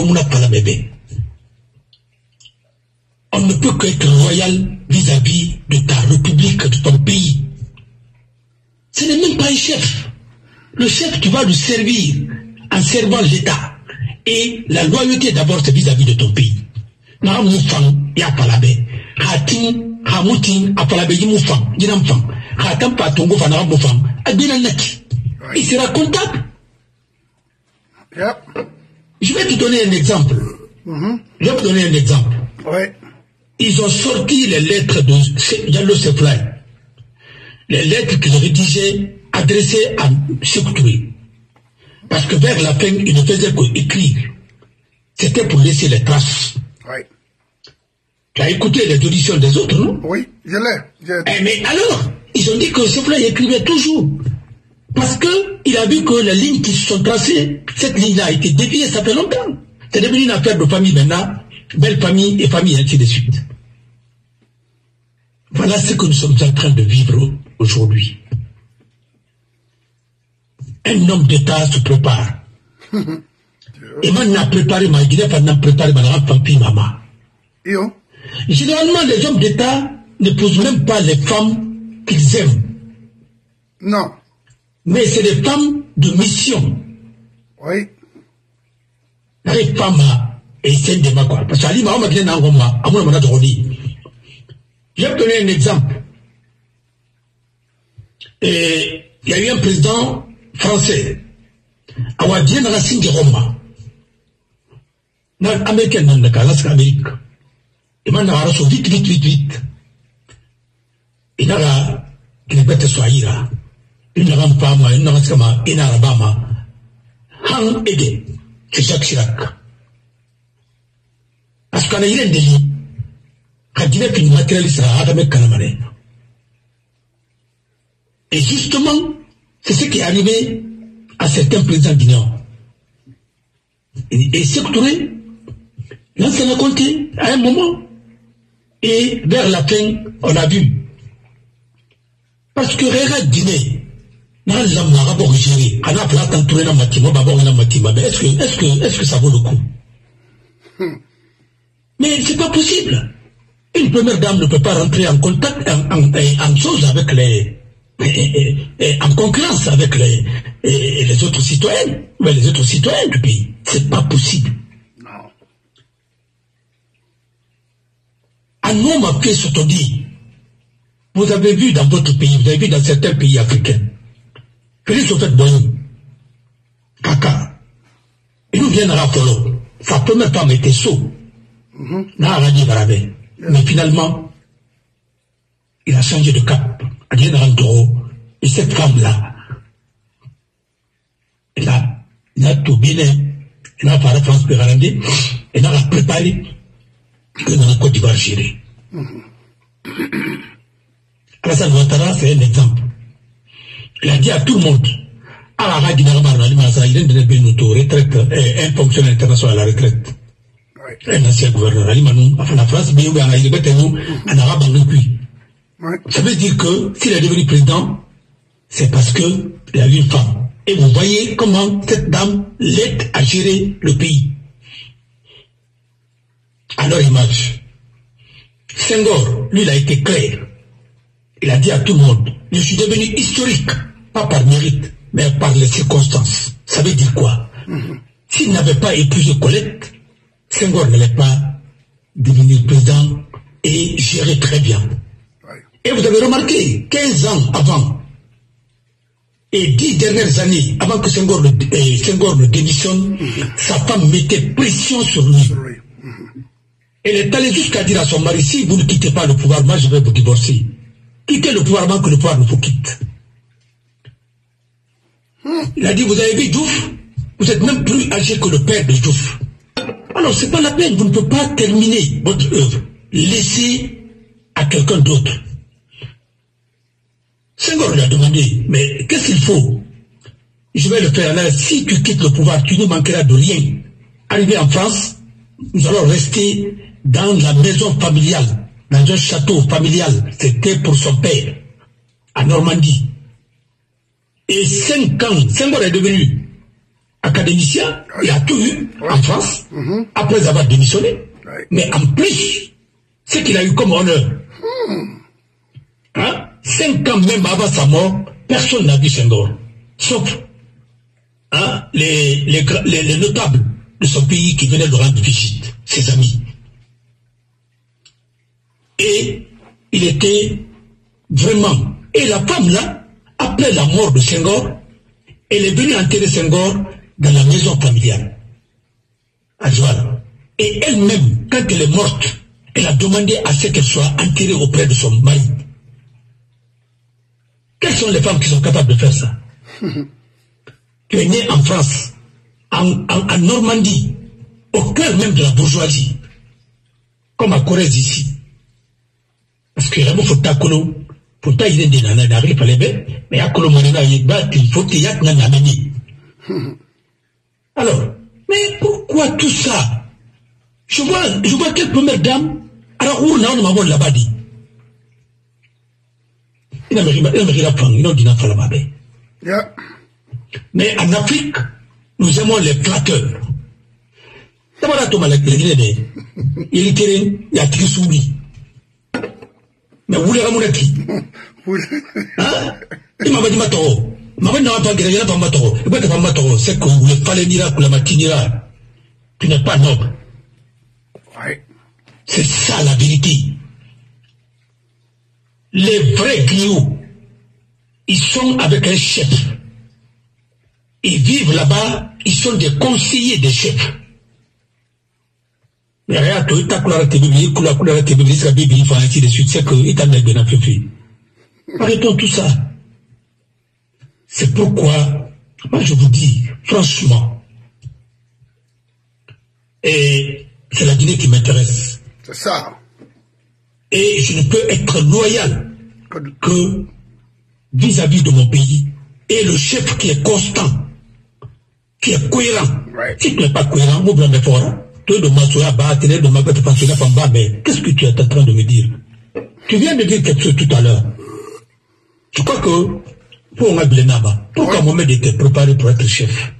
On ne peut qu'être loyal vis-à-vis de ta république, de ton pays. Ce n'est même pas un chef. Le chef, tu vas le servir en servant l'État. Et la loyauté d'abord, c'est vis-à-vis de ton pays. Il sera comptable. Yep. Je vais te donner un exemple. Mm-hmm. Je vais te donner un exemple. Ouais. ils ont sorti les lettres de Diallo Seflaï, les lettres qu'ils rédigeaient adressées à Sékou Touré. Parce que vers la fin, ils ne faisaient qu'écrire. C'était pour laisser les traces. Oui. Tu as écouté les auditions des autres, non? Oui, je l'ai. Eh, mais alors, ils ont dit que Seflaï écrivait toujours. Parce qu'il a vu que les lignes qui se sont tracées, cette ligne-là a été déviée, ça fait longtemps. C'est devenu une affaire de famille maintenant, belle famille et famille, ainsi de suite. Voilà ce que nous sommes en train de vivre aujourd'hui. Un homme d'État se prépare. Et maintenant, préparé ma Guinée, maintenant préparé ma famille, maman. Généralement, les hommes d'État ne posent même pas les femmes qu'ils aiment. Non. Mais c'est des femmes de mission. Oui. Les femmes, et c'est de ma quoi. Parce que Ali Mahoma qui est dans Goma, à mon avis, je vais donner un exemple. Et il y a eu un président français. Awa bien dans la signe de Roma. Dans l'Américain, dans le cas, c'est l'Amérique. Et maintenant, on a vite, vite, vite, vite. Et là, il est bête soyez là. Il n'a pas moi, il n'a pas moi, il n'a pas moi. Han Ede, c'est Jacques Chirac. Parce qu'on a eu un délit. Quand il est fini, matérialiste, à Adame Kanamane. Et justement, c'est ce qui est arrivé à certains présidents guinéens. Et, et Sékou Touré, là, ça l'a compté à un moment. Et vers la fin, on a vu. Parce que Réra Guinée, dans l'âme, on a d'abord géré. On a place d'entourer dans Matima, d'abord dans Matima. Mais est-ce que, est-ce que, est-ce que ça vaut le coup? Hmm. Mais c'est pas possible. Une première dame ne peut pas rentrer en contact, en, en, en chose avec les, et, et, et, en concurrence avec les, et, et les autres citoyens, mais les autres citoyens du pays. C'est pas possible. Non. Un homme a fait s'autodire. Vous avez vu dans votre pays, vous avez vu dans certains pays africains, Félix Houphouët Boigny, Kaka, il nous vient de Rapolo. Sa première femme était sot. Mm-hmm. Mais finalement, il a changé de cap. Et cette femme-là, elle a, elle a tout bien, elle a fait la France Pérandé, elle a préparé que dans la Côte d'Ivoire gérée. Alassane Ouattara, c'est un exemple. Il a dit à tout le monde, ah, il a donné une retraite, un fonctionnaire international à la retraite. Un ancien gouverneur, la France, mais il y a un arabe en depuis. Ça veut dire que s'il est devenu président, c'est parce qu'il y a eu une femme. Et vous voyez comment cette dame l'aide à gérer le pays. À leur image. Senghor, lui, il a été clair. Il a dit à tout le monde, je suis devenu historique, pas par mérite, mais par les circonstances. Ça veut dire quoi? Mm-hmm. S'il n'avait pas épousé Colette, Senghor n'allait pas devenir président et gérer très bien. Ouais. Et vous avez remarqué, quinze ans avant, et dix dernières années, avant que Senghor ne, eh, Senghor ne démissionne, mm-hmm. sa femme mettait pression sur lui. Mm-hmm. Elle est allée jusqu'à dire à son mari, si vous ne quittez pas le pouvoir, moi je vais vous divorcer. Quittez le pouvoir avant que le pouvoir ne vous quitte. Mm. Il a dit, vous avez vu Diouf, vous êtes même plus âgé que le père de Diouf. Alors, c'est pas la peine, vous ne pouvez pas terminer votre œuvre. Laissez à quelqu'un d'autre. Senghor lui a demandé, mais qu'est-ce qu'il faut? Je vais le faire là. Si tu quittes le pouvoir, tu ne manqueras de rien. Arrivé en France, nous allons rester dans la maison familiale, dans un château familial. C'était pour son père, à Normandie. Et cinq ans, Senghor est devenu académicien, il a tout eu ouais. en France, mm-hmm. après avoir démissionné. Ouais. Mais en plus, ce qu'il a eu comme honneur, mm. hein, cinq ans même avant sa mort, personne n'a vu Senghor, sauf hein, les, les, les, les notables de son pays qui venaient le rendre visite, ses amis. Et il était vraiment... Et la femme là, après la mort de Senghor, elle est venue enterrer Senghor dans la maison familiale, à Joal. Et elle-même, quand elle est morte, elle a demandé à ce qu'elle soit enterrée auprès de son mari. Quelles sont les femmes qui sont capables de faire ça? Tu es né en France, en, en, en Normandie, au cœur même de la bourgeoisie, comme à Corrèze ici. Parce que là, il faut t'accoler. Pourtant, il est des nanas d'arriver par les bains, mais à Colomona, il faut qu'il y ait un nanani. Alors, mais pourquoi tout ça? Je vois, je vois quelle première dame, alors où on m'a là-bas dit. Il n'a rien prendre, il n'a rien faire là-bas. Mais en Afrique, nous aimons les flatteurs. D'abord, tu m'as la Guinée, il est terrain, il y a qui soumis. Mais vous voulez ramener qui? Hein? Il m'a dit Matoro. Il m'a dit non, pas Guinée, pas Matoro. Il m'a dit pas Matoro. C'est que vous voulez pas les miracles, la matinera. Tu n'es pas noble. C'est ça la vérité. Les vrais griots, ils sont avec un chef. Ils vivent là-bas, ils sont des conseillers des chefs. Mais regarde, tu as couleur de Bible, couleur de Bible, la Bible, il faut ainsi de suite, c'est que il t'a mis bien fait. Arrêtons tout ça. C'est pourquoi, moi je vous dis, franchement, et c'est la Guinée qui m'intéresse. C'est ça. Et je ne peux être loyal que vis-à-vis de mon pays. Et le chef qui est constant, qui est cohérent. Right. Si tu n'es pas cohérent, vous blâmez fort. De m'asseoir, battre, de m'abattre, pensionner, mais qu'est-ce que tu es en train de me dire? Tu viens de dire quelque chose tout à l'heure. Je crois que, pour un Blenaba, pourquoi Mohamed était préparé pour être chef?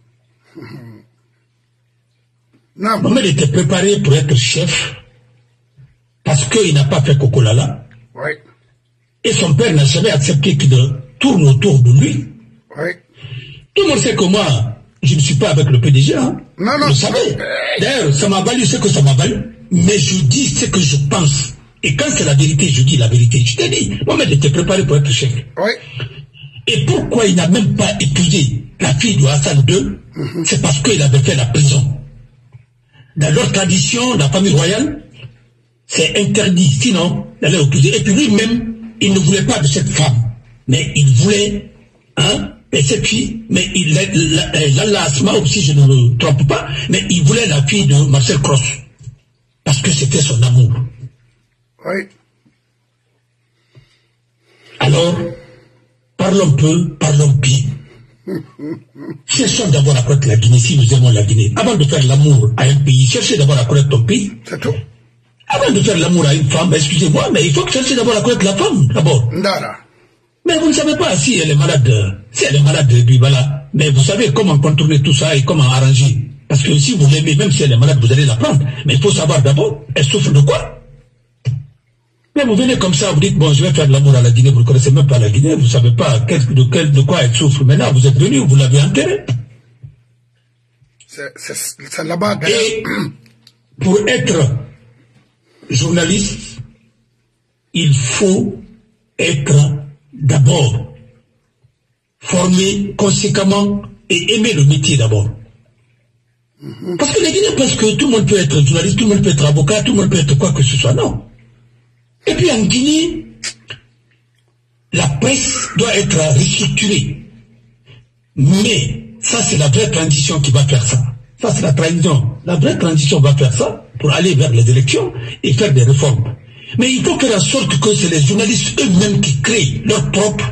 Non. Mohamed était préparé pour être chef parce qu'il n'a pas fait Kokolala. Oui. Et son père n'a jamais accepté qu'il tourne autour de lui. Oui. Tout le monde sait que moi, je ne suis pas avec le P D G, hein. Non, non. Vous savez. D'ailleurs, ça m'a valu ce que ça m'a valu. Mais je dis ce que je pense. Et quand c'est la vérité, je dis la vérité. Je t'ai dit, Mohamed était préparé pour être chef. Oui. Et pourquoi il n'a même pas épousé la fille de Hassan deux? Mm-hmm. C'est parce qu'il avait fait la prison. Dans leur tradition, la famille royale, c'est interdit, sinon, d'aller épouser. Et puis lui-même, il ne voulait pas de cette femme. Mais il voulait, hein, et cette fille, mais il l'a Asma aussi, je ne me trompe pas, mais il voulait la fille de Marcel Cross. Parce que c'était son amour. Oui. Alors, parlons peu, parlons bien. Cherchons d'abord à connaître la Guinée, si nous aimons la Guinée. Avant de faire l'amour à un pays, cherchez d'abord à connaître ton pays. C'est tout. Avant de faire l'amour à une femme, excusez-moi, mais il faut que chercher d'abord à connaître la femme, d'abord. Ndara. Mais vous ne savez pas si elle est malade, si elle est malade de Bibala. Mais vous savez comment contrôler tout ça et comment arranger. Parce que si vous l'aimez, même si elle est malade, vous allez la prendre. Mais il faut savoir d'abord, elle souffre de quoi? Mais vous venez comme ça, vous dites, bon, je vais faire de l'amour à la Guinée, vous ne connaissez même pas la Guinée, vous ne savez pas quel, de, quel, de quoi elle souffre. Maintenant, vous êtes venu, vous l'avez enterrée. C'est là-bas. Et pour être journaliste, il faut être d'abord formé conséquemment et aimer le métier d'abord. Parce que les Guinéens pensent que tout le monde peut être journaliste, tout le monde peut être avocat, tout le monde peut être quoi que ce soit. Non. Et puis en Guinée, la presse doit être restructurée. Mais ça, c'est la vraie transition qui va faire ça. Ça, c'est la transition. La vraie transition va faire ça pour aller vers les élections et faire des réformes. Mais il faut faire en sorte que c'est les journalistes eux-mêmes qui créent leur propre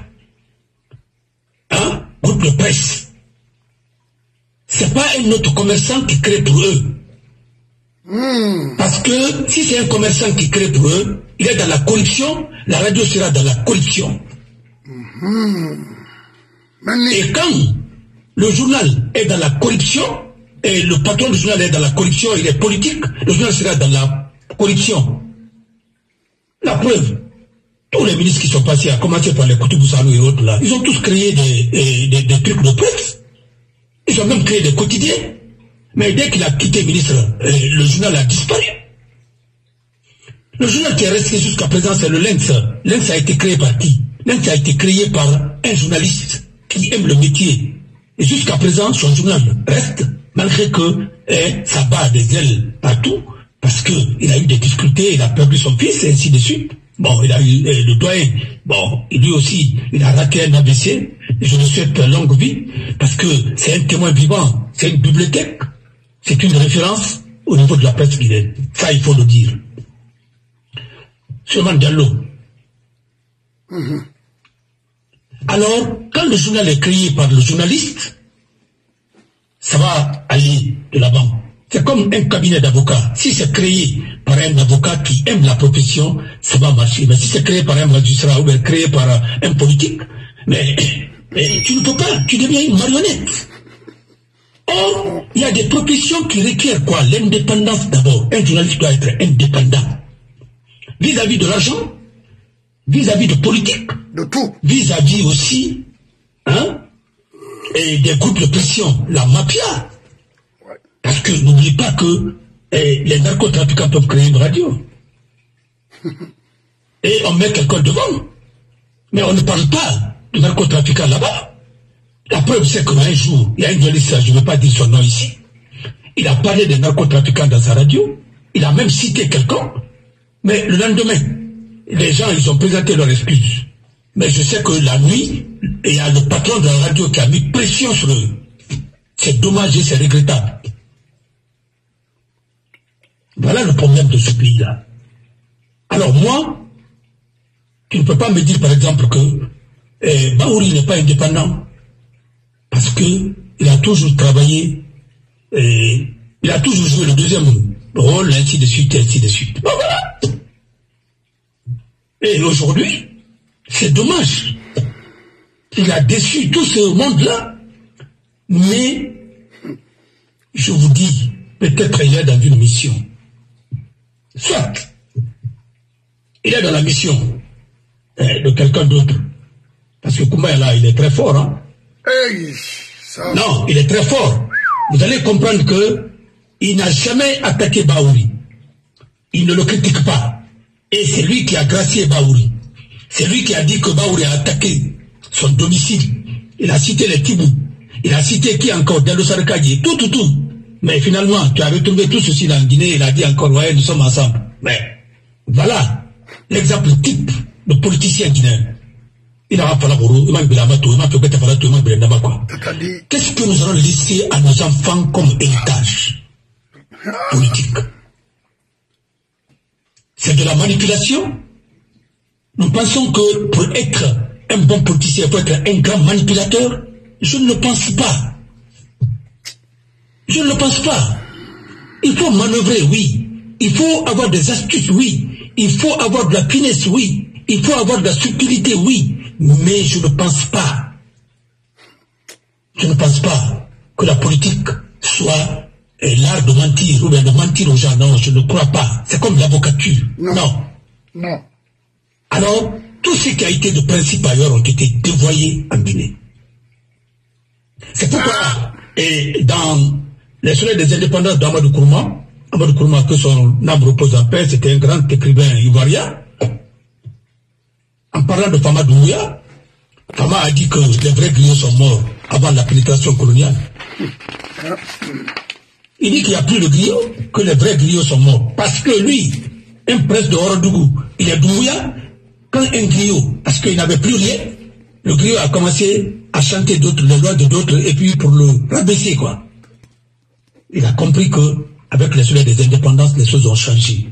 hein, groupe de presse. Ce n'est pas un autre commerçant qui crée pour eux. Mmh. Parce que si c'est un commerçant qui crée pour eux, il est dans la corruption, la radio sera dans la corruption. Mmh. Et quand le journal est dans la corruption, et le patron du journal est dans la corruption, il est politique, le journal sera dans la corruption. La preuve, tous les ministres qui sont passés, à commencer par les Koutouboussano et autres là, ils ont tous créé des, des, des, des trucs de presse. Ils ont même créé des quotidiens. Mais dès qu'il a quitté le ministre, euh, le journal a disparu. Le journal qui est resté jusqu'à présent, c'est le Lens. Lens a été créé par qui? Lens a été créé par un journaliste qui aime le métier. Et jusqu'à présent, son journal reste, malgré que eh, ça bat des ailes partout, parce qu'il a eu des difficultés, il a perdu son fils, et ainsi de suite. Bon, il a eu euh, le doyen, bon, lui aussi, il a raté un A V C, et je lui souhaite longue vie, parce que c'est un témoin vivant, c'est une bibliothèque, c'est une référence au niveau de la presse guinéenne. Ça, il faut le dire. Seulement Diallo. Mm-hmm. Alors, quand le journal est créé par le journaliste, ça va aller de l'avant. C'est comme un cabinet d'avocats. Si c'est créé par un avocat qui aime la profession, ça va marcher. Mais si c'est créé par un magistrat ou bien créé par un politique, mais, mais tu ne peux pas, tu deviens une marionnette. Or, il y a des professions qui requièrent quoi? L'indépendance d'abord. Un journaliste doit être indépendant. Vis-à-vis de l'argent, vis-à-vis de politique, de tout. Vis-à-vis aussi, hein, et des groupes de pression, la mafia. Parce que n'oublie pas que eh, les narcotrafiquants peuvent créer une radio. Et on met quelqu'un devant. Mais on ne parle pas de narcotrafiquants là-bas. La preuve, c'est qu'un jour, il y a un journaliste, je ne veux pas dire son nom ici, il a parlé des narcotrafiquants dans sa radio, il a même cité quelqu'un, mais le lendemain, les gens, ils ont présenté leurs excuses. Mais je sais que la nuit, il y a le patron de la radio qui a mis pression sur eux. C'est dommage et c'est regrettable. Voilà le problème de ce pays-là. Alors moi, tu ne peux pas me dire par exemple que eh, Bahouri n'est pas indépendant parce qu'il a toujours travaillé, eh, il a toujours joué le deuxième rôle, ainsi de suite, ainsi de suite. Bon, voilà. Et aujourd'hui, c'est dommage. Il a déçu tout ce monde-là, mais je vous dis, peut-être il est dans une mission. Soit, il est dans la mission eh, de quelqu'un d'autre. Parce que Koumba là, il est très fort. Hein? Hey, ça... Non, il est très fort. Vous allez comprendre que il n'a jamais attaqué Bahouri. Il ne le critique pas. Et c'est lui qui a gracié Bahouri. C'est lui qui a dit que Bahouri a attaqué son domicile. Il a cité les Tibou. Il a cité qui encore? Diallo Sarkadji, tout, tout, tout. Mais finalement, tu as retrouvé tout ceci dans Guinée, il a dit encore, ouais, nous sommes ensemble. Mais voilà l'exemple type de politicien guinéen. Il n'a pas fallu, il m'a dit, qu'est-ce que nous allons laisser à nos enfants comme héritage politique? C'est de la manipulation. Nous pensons que pour être un bon politicien, pour être un grand manipulateur, je ne le pense pas. Je ne le pense pas. Il faut manœuvrer, oui. Il faut avoir des astuces, oui. Il faut avoir de la finesse, oui. Il faut avoir de la subtilité, oui. Mais je ne pense pas. Je ne pense pas que la politique soit eh, l'art de mentir ou bien de mentir aux gens. Non, je ne crois pas. C'est comme l'avocature. Non. Non. Non. Alors, tout ce qui a été de principe ailleurs ont été dévoyés en Guinée. C'est pourquoi, et dans les soleils des indépendances d'Amadou Kourma, Amadou Kourma, que son âme repose en paix, c'était un grand écrivain ivoirien. En parlant de Fama Doumbouya, Fama a dit que les vrais griots sont morts avant la pénétration coloniale. Il dit qu'il n'y a plus de griots, que les vrais griots sont morts. Parce que lui, un prince de Horodougou, il est Doumbouya, quand un griot, parce qu'il n'avait plus rien, le griot a commencé à chanter d'autres, les lois de d'autres, et puis pour le rabaisser, quoi. Il a compris que, avec les soleils des indépendances, les choses ont changé.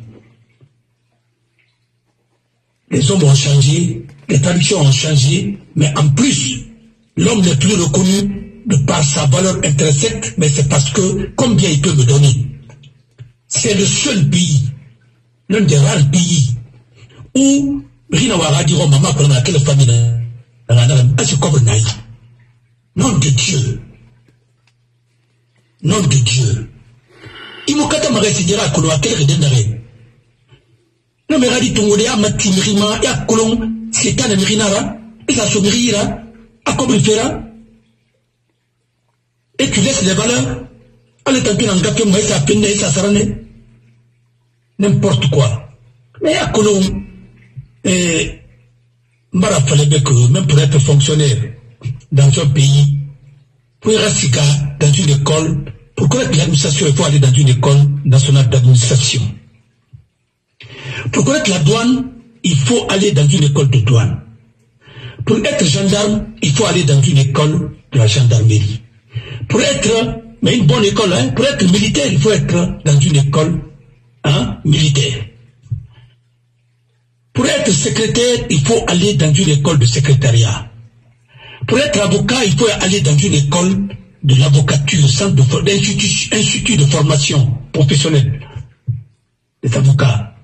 Les hommes ont changé, les traditions ont changé, mais en plus, l'homme n'est plus reconnu de par sa valeur intrinsèque, mais c'est parce que, combien il peut me donner. C'est le seul pays, l'un des rares pays, où, Rinawara dira, maman, pour laquelle famille, nom de Dieu. Nom de Dieu. Il m'a dit que je vais vous dire non, mais radi tongole ya matimrima ya kolon setana mirinara et ça somirira à comme fera et tu laisses les valeurs allez tant pis ngapé moi ça peine ça sarane n'importe quoi mais à kolon et mbara fallait que même pour être fonctionnaire dans un pays pour rester dans une école pour connaître l'administration il faut aller dans une école nationale d'administration. Pour connaître la douane, il faut aller dans une école de douane. Pour être gendarme, il faut aller dans une école de la gendarmerie. Pour être, mais une bonne école, hein, pour être militaire, il faut être dans une école hein, militaire. Pour être secrétaire, il faut aller dans une école de secrétariat. Pour être avocat, il faut aller dans une école de l'avocature, centre d'institut institut de formation professionnelle des avocats.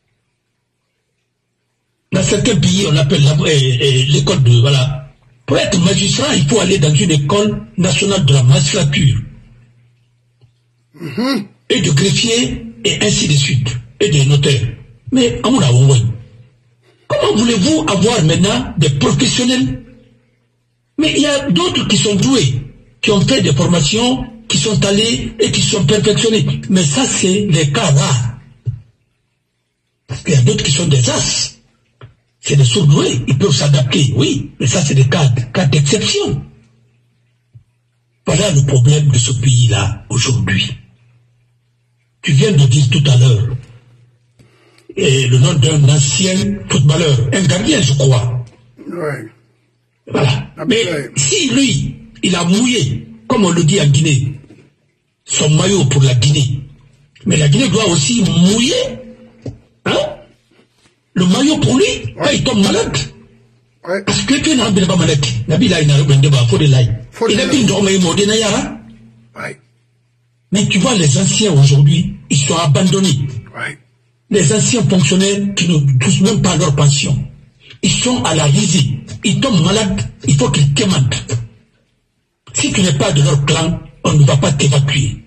Dans certains pays, on appelle l'école de... Voilà. Pour être magistrat, il faut aller dans une école nationale de la magistrature. Mm-hmm. Et de greffier, et ainsi de suite. Et de notaires. Mais, à mon avis, comment voulez-vous avoir maintenant des professionnels? Mais il y a d'autres qui sont doués, qui ont fait des formations, qui sont allés et qui sont perfectionnés. Mais ça, c'est les cas rares. Parce qu'il y a d'autres qui sont des as. C'est des surdoués, ils peuvent s'adapter, oui, mais ça c'est des cas, cas d'exception. Voilà le problème de ce pays-là aujourd'hui. Tu viens de dire tout à l'heure le nom d'un ancien footballeur, un gardien je crois. Oui. Voilà. Mais si lui, il a mouillé, comme on le dit en Guinée, son maillot pour la Guinée, mais la Guinée doit aussi mouiller, hein? Le maillot pour lui, ouais. Quand il tombe malade. Ouais. Parce que tu n'as pas malade. Nabila il n'a pas de faut de l'ail. Il a dit ouais. Mais tu vois les anciens aujourd'hui, ils sont abandonnés. Ouais. Les anciens fonctionnaires qui ne touchent même pas leur pension. Ils sont à la risée. Ils tombent malades, il faut qu'ils quémandent. Si tu n'es pas de leur clan, on ne va pas t'évacuer.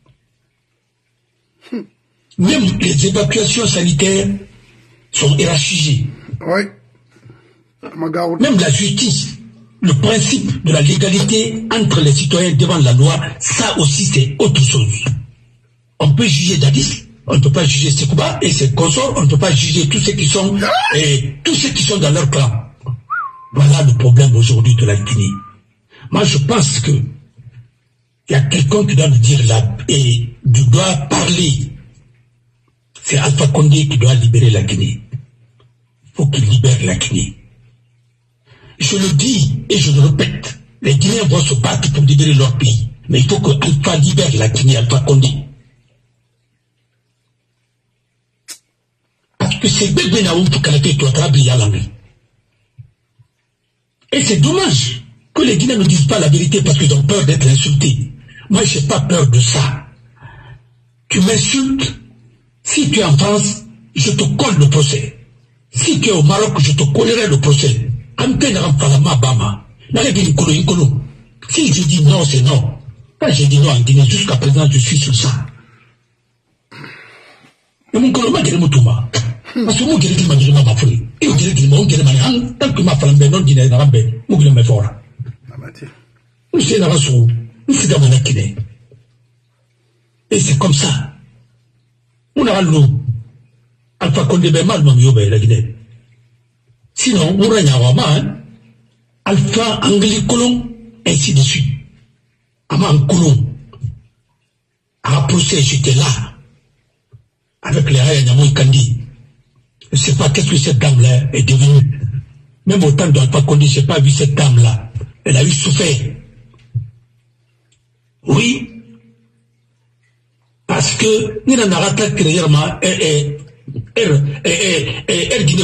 Hmm. Même les évacuations sanitaires sont hiérarchisés. Oui. Même la justice, le principe de la légalité entre les citoyens devant la loi, ça aussi c'est autre chose. On peut juger Dadis, on ne peut pas juger Sekouba et ses consorts, on ne peut pas juger tous ceux qui sont et tous ceux qui sont dans leur clan. Voilà le problème aujourd'hui de la Guinée. Moi je pense que il y a quelqu'un qui doit nous dire là et qui doit parler. C'est Alpha Condé qui doit libérer la Guinée. Il faut qu'il libère la Guinée. Je le dis et je le répète, les Guinéens vont se battre pour libérer leur pays. Mais il faut que Alpha libère la Guinée, Alpha Condé. Parce que c'est bébé Naoum pour qu'elle ait fait toi travailler à l'anglais. Et c'est dommage que les Guinéens ne disent pas la vérité parce qu'ils ont peur d'être insultés. Moi, je n'ai pas peur de ça. Tu m'insultes. Si tu es en France, je te colle le procès. Si tu es au Maroc, je te collerai le procès. Si je dis non, c'est non. Quand j'ai dit non en Guinée, jusqu'à présent, je suis sur ça. Mais mon coloma dirait Moutouma. Parce que moi, je dirais que je m'en fous. Et je dirais que je m'en fous. Tant que ma femme n'est pas Guinée, je vais me faire fort. Nous sommes dans la sou. Nous sommes dans la Guinée. Et c'est comme ça. On a l'eau. Alpha Condé ben mal mamio ben la Guinée. Sinon, on règne à Wama, Alpha Anglais Colon, ainsi de suite. Aman Colon. À procès, j'étais là. Avec les Raya Nyamoui Kandi. Je ne sais pas qu'est-ce que cette dame-là est devenue. Même au temps d'Alpha Condé, je n'ai pas vu cette dame-là. Elle a eu souffert. Oui. Parce que nous n'avons pas clairement er Guinée.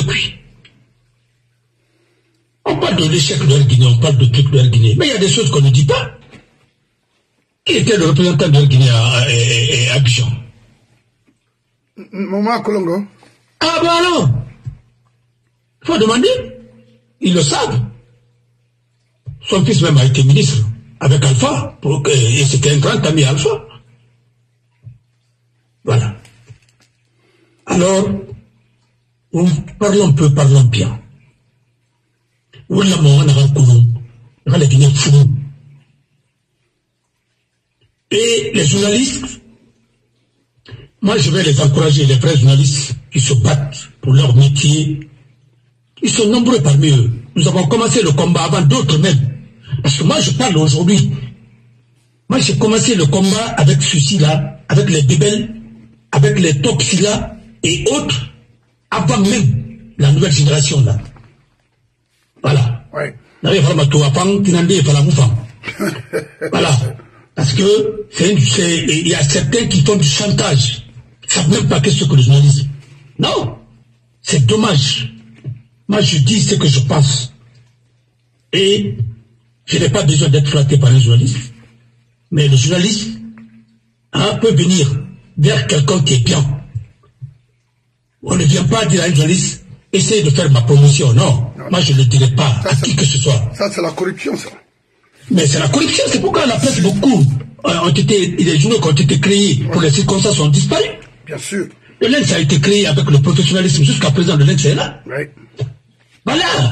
On parle de l'échec de l'Air Guinée, on parle de trucs de l'Air Guinée. Mais il y a des choses qu'on ne dit pas. Qui était le représentant de l'Air Guinée à Abidjan? Maman Kolongo. Ah ben non. Il faut demander. Ils le savent. Son fils même a été ministre avec Alpha. Pour que, et c'était un grand ami Alpha. Voilà. Alors, parlons peu, parlons bien. Et les journalistes, moi je vais les encourager, les vrais journalistes qui se battent pour leur métier. Ils sont nombreux parmi eux. Nous avons commencé le combat avant d'autres même. Parce que moi je parle aujourd'hui. Moi j'ai commencé le combat avec ceci-là, avec les bébelles, avec les toxila et autres. avant même la nouvelle génération là. Voilà. Ouais. Voilà. Parce que il y a certains qui font du chantage. Ils ne savent même pas qu'est-ce que le journalisme. Non. C'est dommage. Moi, je dis ce que je pense. Et je n'ai pas besoin d'être flatté par un journaliste. Mais le journaliste hein, peut venir vers quelqu'un qui est bien. On ne vient pas dire à un journaliste, essaye de faire ma promotion. Non, non. Moi je ne le dirai pas ça, à qui que ce soit. Ça, c'est la corruption, ça. Mais c'est la corruption, c'est pourquoi la presse, beaucoup ont été, les journaux qui ont été créés pour ouais. les circonstances ont disparu. Bien sûr. Le Lynx a été créé avec le professionnalisme. Jusqu'à présent, le Lynx est là. Oui. Voilà.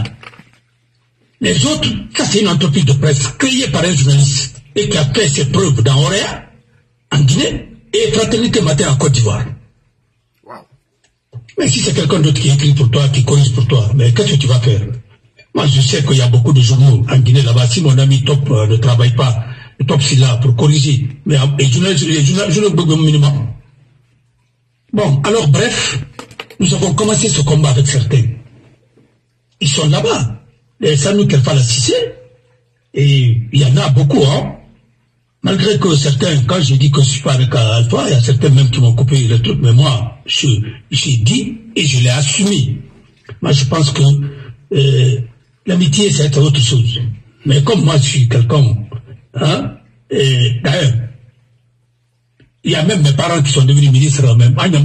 Les autres, ça c'est une entreprise de presse créée par un journaliste et qui a fait ses preuves dans Oréa, en Guinée, et Fraternité Matin en Côte d'Ivoire. Wow. Mais si c'est quelqu'un d'autre qui écrit pour toi, qui corrige pour toi, mais qu'est-ce que tu vas faire? Moi, je sais qu'il y a beaucoup de journaux en Guinée là-bas. Si mon ami Top euh, ne travaille pas, le Top c'est là pour corriger. Mais les journalistes, les journalistes, minimum. Bon, alors bref, nous avons commencé ce combat avec certains. Ils sont là-bas. Les Sanou Kelfa la Cissé, et il y en a beaucoup, hein. Malgré que certains, quand je dis que je suis pas avec Alpha, il y a certains même qui m'ont coupé le truc, mais moi, j'ai dit et je l'ai assumé. Moi, je pense que euh, l'amitié, c'est autre chose. Mais comme moi, je suis quelqu'un, hein, et d'ailleurs, il y a même mes parents qui sont devenus ministres, même, parce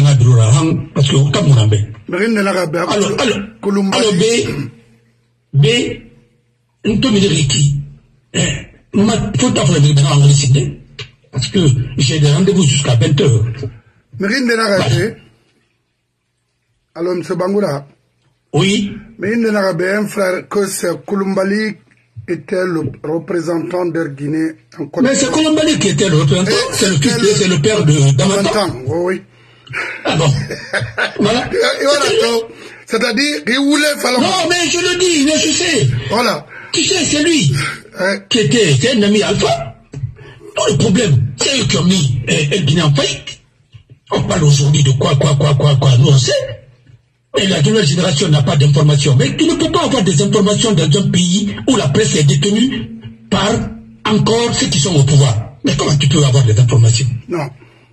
que autant mon ambé. Alors, alors, alors, B, B, nous sommes des qui, il faut t'avoir le maintenant en Sydney, parce que j'ai des rendez-vous jusqu'à vingt heures. Mais il n'est pas alors, M. Bangoura. Oui. Mais il n'est pas un frère que c'est Koulibaly était le représentant de Guinée en Côte d'Ivoire. Mais c'est Koulibaly qui était le représentant, c'est le, le, c'est le père de Damatan. Oui. Ah bon. Voilà. C'est-à-dire, il voulait faire... Non, mais je le dis, mais je sais. Voilà. Tu sais, c'est lui hein? qui était, c'est un ami Alpha. Tout le problème, c'est eux qui ont mis euh, Guinée en faillite. On parle aujourd'hui de quoi, quoi, quoi, quoi, quoi, nous on sait. Et la nouvelle génération n'a pas d'informations. Mais tu ne peux pas avoir des informations dans un pays où la presse est détenue par encore ceux qui sont au pouvoir. Mais comment tu peux avoir des informations? Non.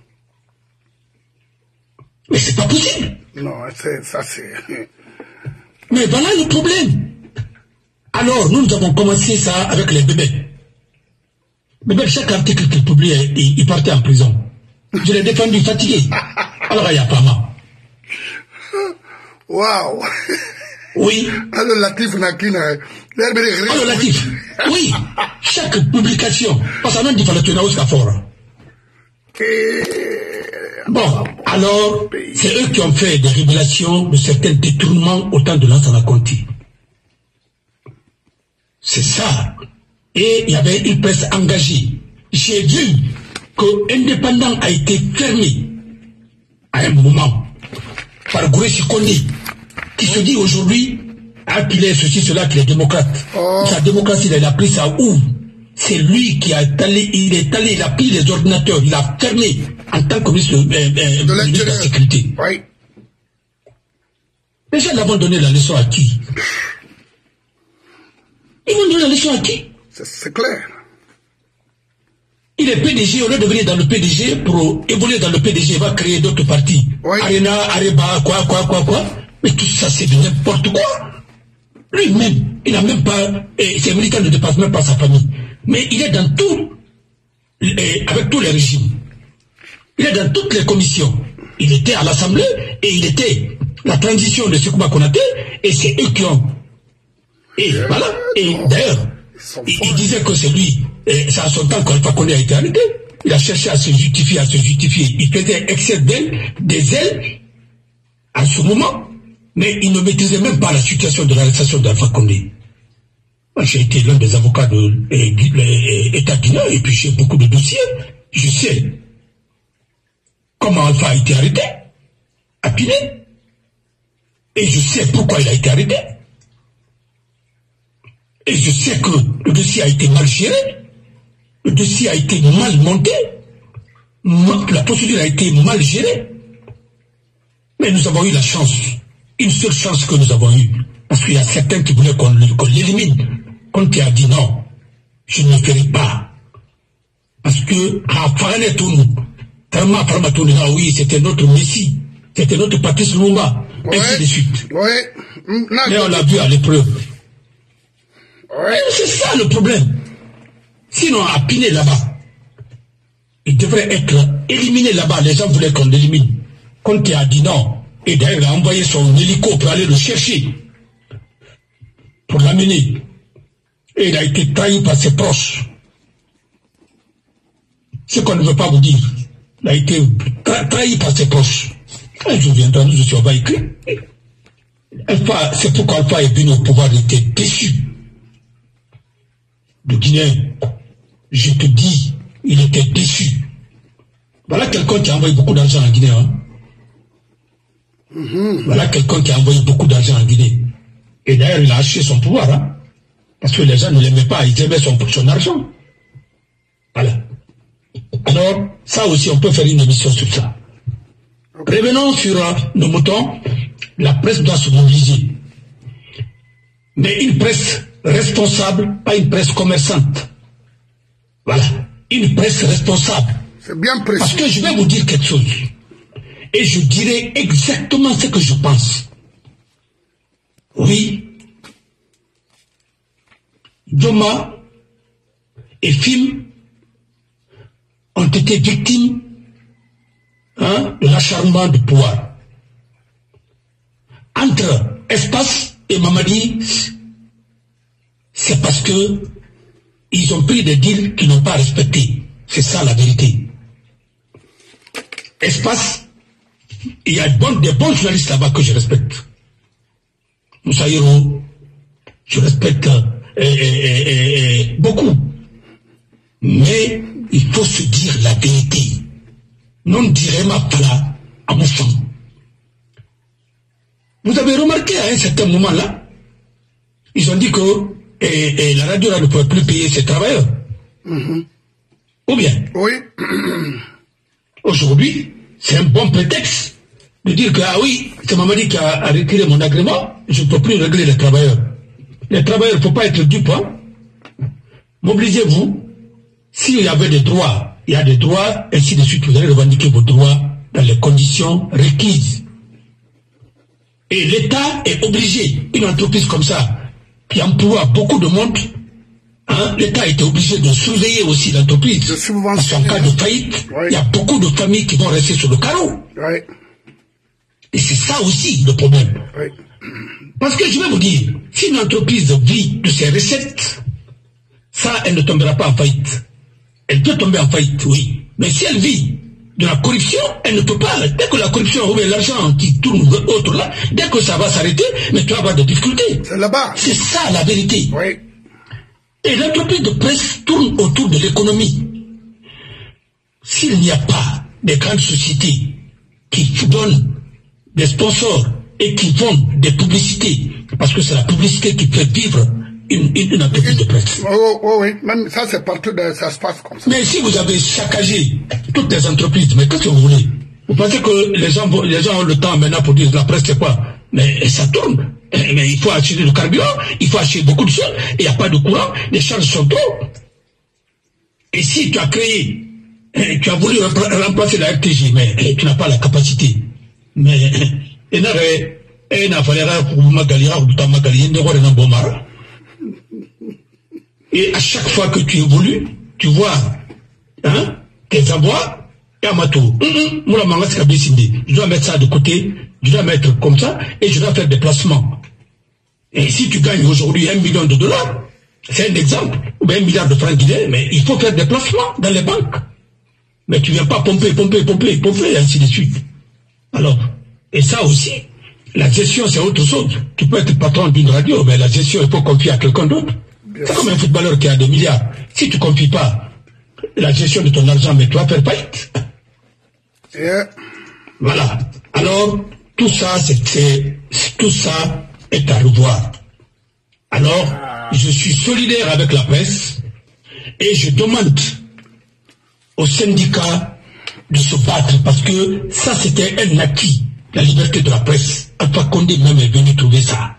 Mais c'est pas possible. Non, c'est ça, c'est... Mais voilà le problème. Alors, nous, nous avons commencé ça avec les bébés. Bébé, chaque article qu'il publiait, il, il partait en prison. Je l'ai défendu fatigué. Alors, il y a pas mal. Waouh. Oui. Alors, Latif n'a qu'une... Alors, Latif, oui. Chaque publication, parce que il fallait tenir au scaphandre. Bon, alors, c'est eux qui ont fait des révélations de certains détournements au temps de Lansana Conti. C'est ça. Et il y avait une presse engagée. J'ai vu que l'indépendant a été fermé à un moment par Gouressi Kondi, qui se dit aujourd'hui ah, qu'il est ceci, cela, qu'il est démocrate. Oh. Sa démocratie, il a pris ça où? C'est lui qui a allé, il est allé, il a pris les ordinateurs, il a fermé en tant que ministre, euh, euh, de, ministre de la Sécurité. Oui. Les gens l'avons donné la leçon à qui? Ils vont donner la leçon à qui? C'est clair. Il est P D G, au lieu de venir dans le P D G, pour évoluer dans le P D G, il va créer d'autres partis. Oui. Arena, Areba, quoi, quoi, quoi, quoi. Mais tout ça, c'est de n'importe quoi. Lui-même, il n'a même pas, et ses militants ne dépassent même pas sa famille. Mais il est dans tout, et avec tous les régimes. Il est dans toutes les commissions. Il était à l'Assemblée, et il était la transition de Sékouba Konaté, et c'est eux qui ont. Et yeah. Voilà. Et d'ailleurs, il, il disait que c'est lui, et ça a son temps qu'Alpha Condé a été arrêté. Il a cherché à se justifier, à se justifier. Il faisait excès d'ailes, des ailes, à ce moment, mais il ne maîtrisait même pas la situation de l'arrestation d'Alpha Condé. Moi, j'ai été l'un des avocats de l'État guinéen, et puis j'ai beaucoup de dossiers. Je sais comment Alpha a été arrêté, à Guinée, et je sais pourquoi il a été arrêté. Et je sais que le dossier a été mal géré, le dossier a été mal monté, la procédure a été mal gérée. Mais nous avons eu la chance, une seule chance que nous avons eue, parce qu'il y a certains qui voulaient qu'on qu'on l'élimine. Quand tu as dit non, je ne le ferai pas. Parce que, ah oui, c'était notre Messie, c'était notre Patrice Lumumba, ouais, ainsi de suite. Ouais. Mais on l'a vu à l'épreuve. Ouais. C'est ça le problème. Sinon, à Piné là-bas, il devrait être éliminé là-bas. Les gens voulaient qu'on l'élimine. Quand il a dit non, et d'ailleurs il a envoyé son hélico pour aller le chercher, pour l'amener. Et il a été trahi par ses proches. Ce qu'on ne veut pas vous dire. Il a été tra trahi par ses proches. Un jour viendra, nous aussi on va écrire. C'est pourquoi Alpha est venu au pouvoir, il était déçu. Le Guinéen, je te dis, il était déçu. Voilà quelqu'un qui a envoyé beaucoup d'argent en Guinée. Hein? Mm-hmm. Voilà quelqu'un qui a envoyé beaucoup d'argent en Guinée. Et d'ailleurs, il a acheté son pouvoir. Hein? Parce que les gens ne l'aimaient pas, ils aimaient son, son argent. Voilà. Alors, ça aussi, on peut faire une émission sur ça. Revenons sur euh, nos moutons. La presse doit se mobiliser. Mais une presse responsable, pas une presse commerçante. Voilà. Une presse responsable. C'est bien précis. Parce que je vais vous dire quelque chose. Et je dirai exactement ce que je pense. Oui. Doma et Film ont été victimes, hein, de l'acharnement du pouvoir. Entre Espace et Mamadi, c'est parce que ils ont pris des deals qu'ils n'ont pas respectés. C'est ça la vérité. Espace, il y a de bons, des bons journalistes là-bas que je respecte. Moussa Hiro, je respecte euh, euh, euh, euh, beaucoup. Mais il faut se dire la vérité. Non dire ma pala à mon femme. Vous avez remarqué à un certain moment-là, ils ont dit que et, et la radio là, ne pouvait plus payer ses travailleurs. Mm-hmm. Ou bien? Oui. Aujourd'hui, c'est un bon prétexte de dire que, ah oui, c'est Mamadi qui a, a retiré mon agrément, je ne peux plus régler les travailleurs. Les travailleurs, il ne faut pas être dupes. Hein? Mobilisez-vous. S'il y avait des droits, il y a des droits, ainsi de suite, vous allez revendiquer vos droits dans les conditions requises. Et l'État est obligé, une entreprise comme ça, qui emploie beaucoup de monde, hein, l'État était obligé de surveiller aussi l'entreprise. Parce qu'en cas de faillite, il oui. y a beaucoup de familles qui vont rester sur le carreau. Oui. Et c'est ça aussi le problème. Oui. Parce que je vais vous dire, si une entreprise vit de ses recettes, ça, elle ne tombera pas en faillite. Elle peut tomber en faillite, oui. Mais si elle vit de la corruption, elle ne peut pas. Dès que la corruption ou l'argent qui tourne autour là, dès que ça va s'arrêter, mais tu vas avoir des difficultés. C'est là-bas. C'est ça la vérité. Oui. Et l'entreprise de presse tourne autour de l'économie. S'il n'y a pas des grandes sociétés qui donnent des sponsors et qui vendent des publicités, parce que c'est la publicité qui fait vivre une, une, une entreprise de presse. Oui, oh, oh, oui, même ça c'est partout, de, ça se passe comme ça. Mais si vous avez saccagé toutes les entreprises, mais qu'est-ce que vous voulez? Vous pensez que les gens, les gens ont le temps maintenant pour dire la presse c'est quoi? Mais ça tourne. Mais il faut acheter le carburant, il faut acheter beaucoup de choses, et il n'y a pas de courant, les charges sont trop. Et si tu as créé, tu as voulu remplacer la R T G, mais tu n'as pas la capacité. Mais, et à chaque fois que tu évolues, tu vois, hein, tes avoirs, et à ma tour, je dois mettre ça de côté, je dois mettre comme ça, et je dois faire des placements. Et si tu gagnes aujourd'hui un million de dollars, c'est un exemple, ou bien un milliard de francs guinéens, mais il faut faire des placements dans les banques. Mais tu ne viens pas pomper, pomper, pomper, pomper, et ainsi de suite. Alors, et ça aussi, la gestion c'est autre chose. Tu peux être patron d'une radio, mais la gestion il faut confier à quelqu'un d'autre. C'est comme un footballeur qui a des milliards. Si tu ne confies pas la gestion de ton argent, mais tu vas faire faillite. Yeah. Voilà. Alors, tout ça, c'est, tout ça est à revoir. Alors, je suis solidaire avec la presse et je demande aux syndicats de se battre parce que ça, c'était un acquis. la liberté de la presse. Alpha Condé même est venu trouver ça.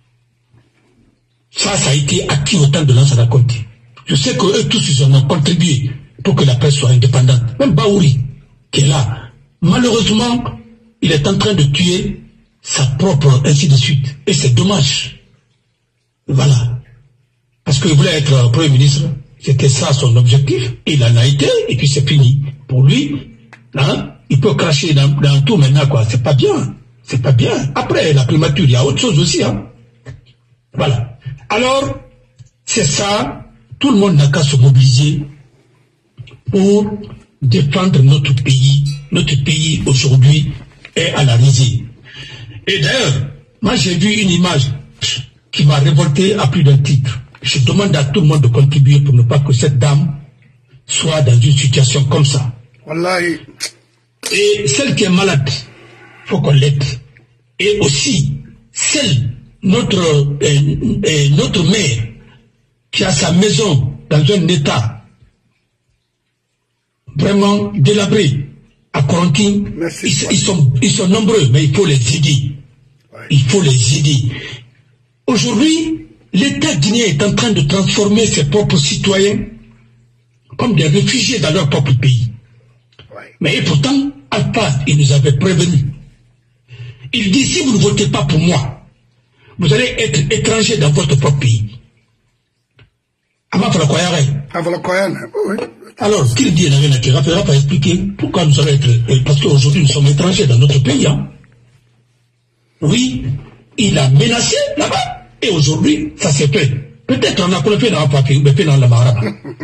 Ça, ça a été acquis au temps de Lansana Conté. Je sais qu'eux tous, ils ont contribué pour que la presse soit indépendante. Même Baouri, qui est là. Malheureusement, il est en train de tuer sa propre, ainsi de suite. Et c'est dommage. Voilà. Parce qu'il voulait être Premier ministre. C'était ça son objectif. Il en a été, et puis c'est fini. Pour lui, hein, il peut cracher dans, dans tout maintenant, quoi. C'est pas bien. C'est pas bien. Après, la primature, il y a autre chose aussi, hein. Voilà. Alors, c'est ça. Tout le monde n'a qu'à se mobiliser pour défendre notre pays. Notre pays, aujourd'hui, est à la risée. Et d'ailleurs, moi, j'ai vu une image qui m'a révolté à plus d'un titre. Je demande à tout le monde de contribuer pour ne pas que cette dame soit dans une situation comme ça. Wallahi. Et celle qui est malade, il faut qu'on l'aide. Et aussi, celle, notre, euh, euh, notre mère, qui a sa maison dans un état vraiment délabré, à Corentin, ils, ils, sont, ils sont nombreux, mais il faut les aider. Ouais. Il faut les aider. Aujourd'hui, l'État guinéen est en train de transformer ses propres citoyens comme des réfugiés dans leur propre pays. Ouais. Mais et pourtant, Alpha, il nous avait prévenus. Il dit, si vous ne votez pas pour moi, vous allez être étranger dans votre propre pays. Alors, qu'il dit, il ne va pas expliquer pourquoi nous allons être, parce qu'aujourd'hui nous sommes étrangers dans notre pays. Hein. Oui, il a menacé là-bas, et aujourd'hui, ça s'est fait. Peut-être on a fait dans le dans la Maraba.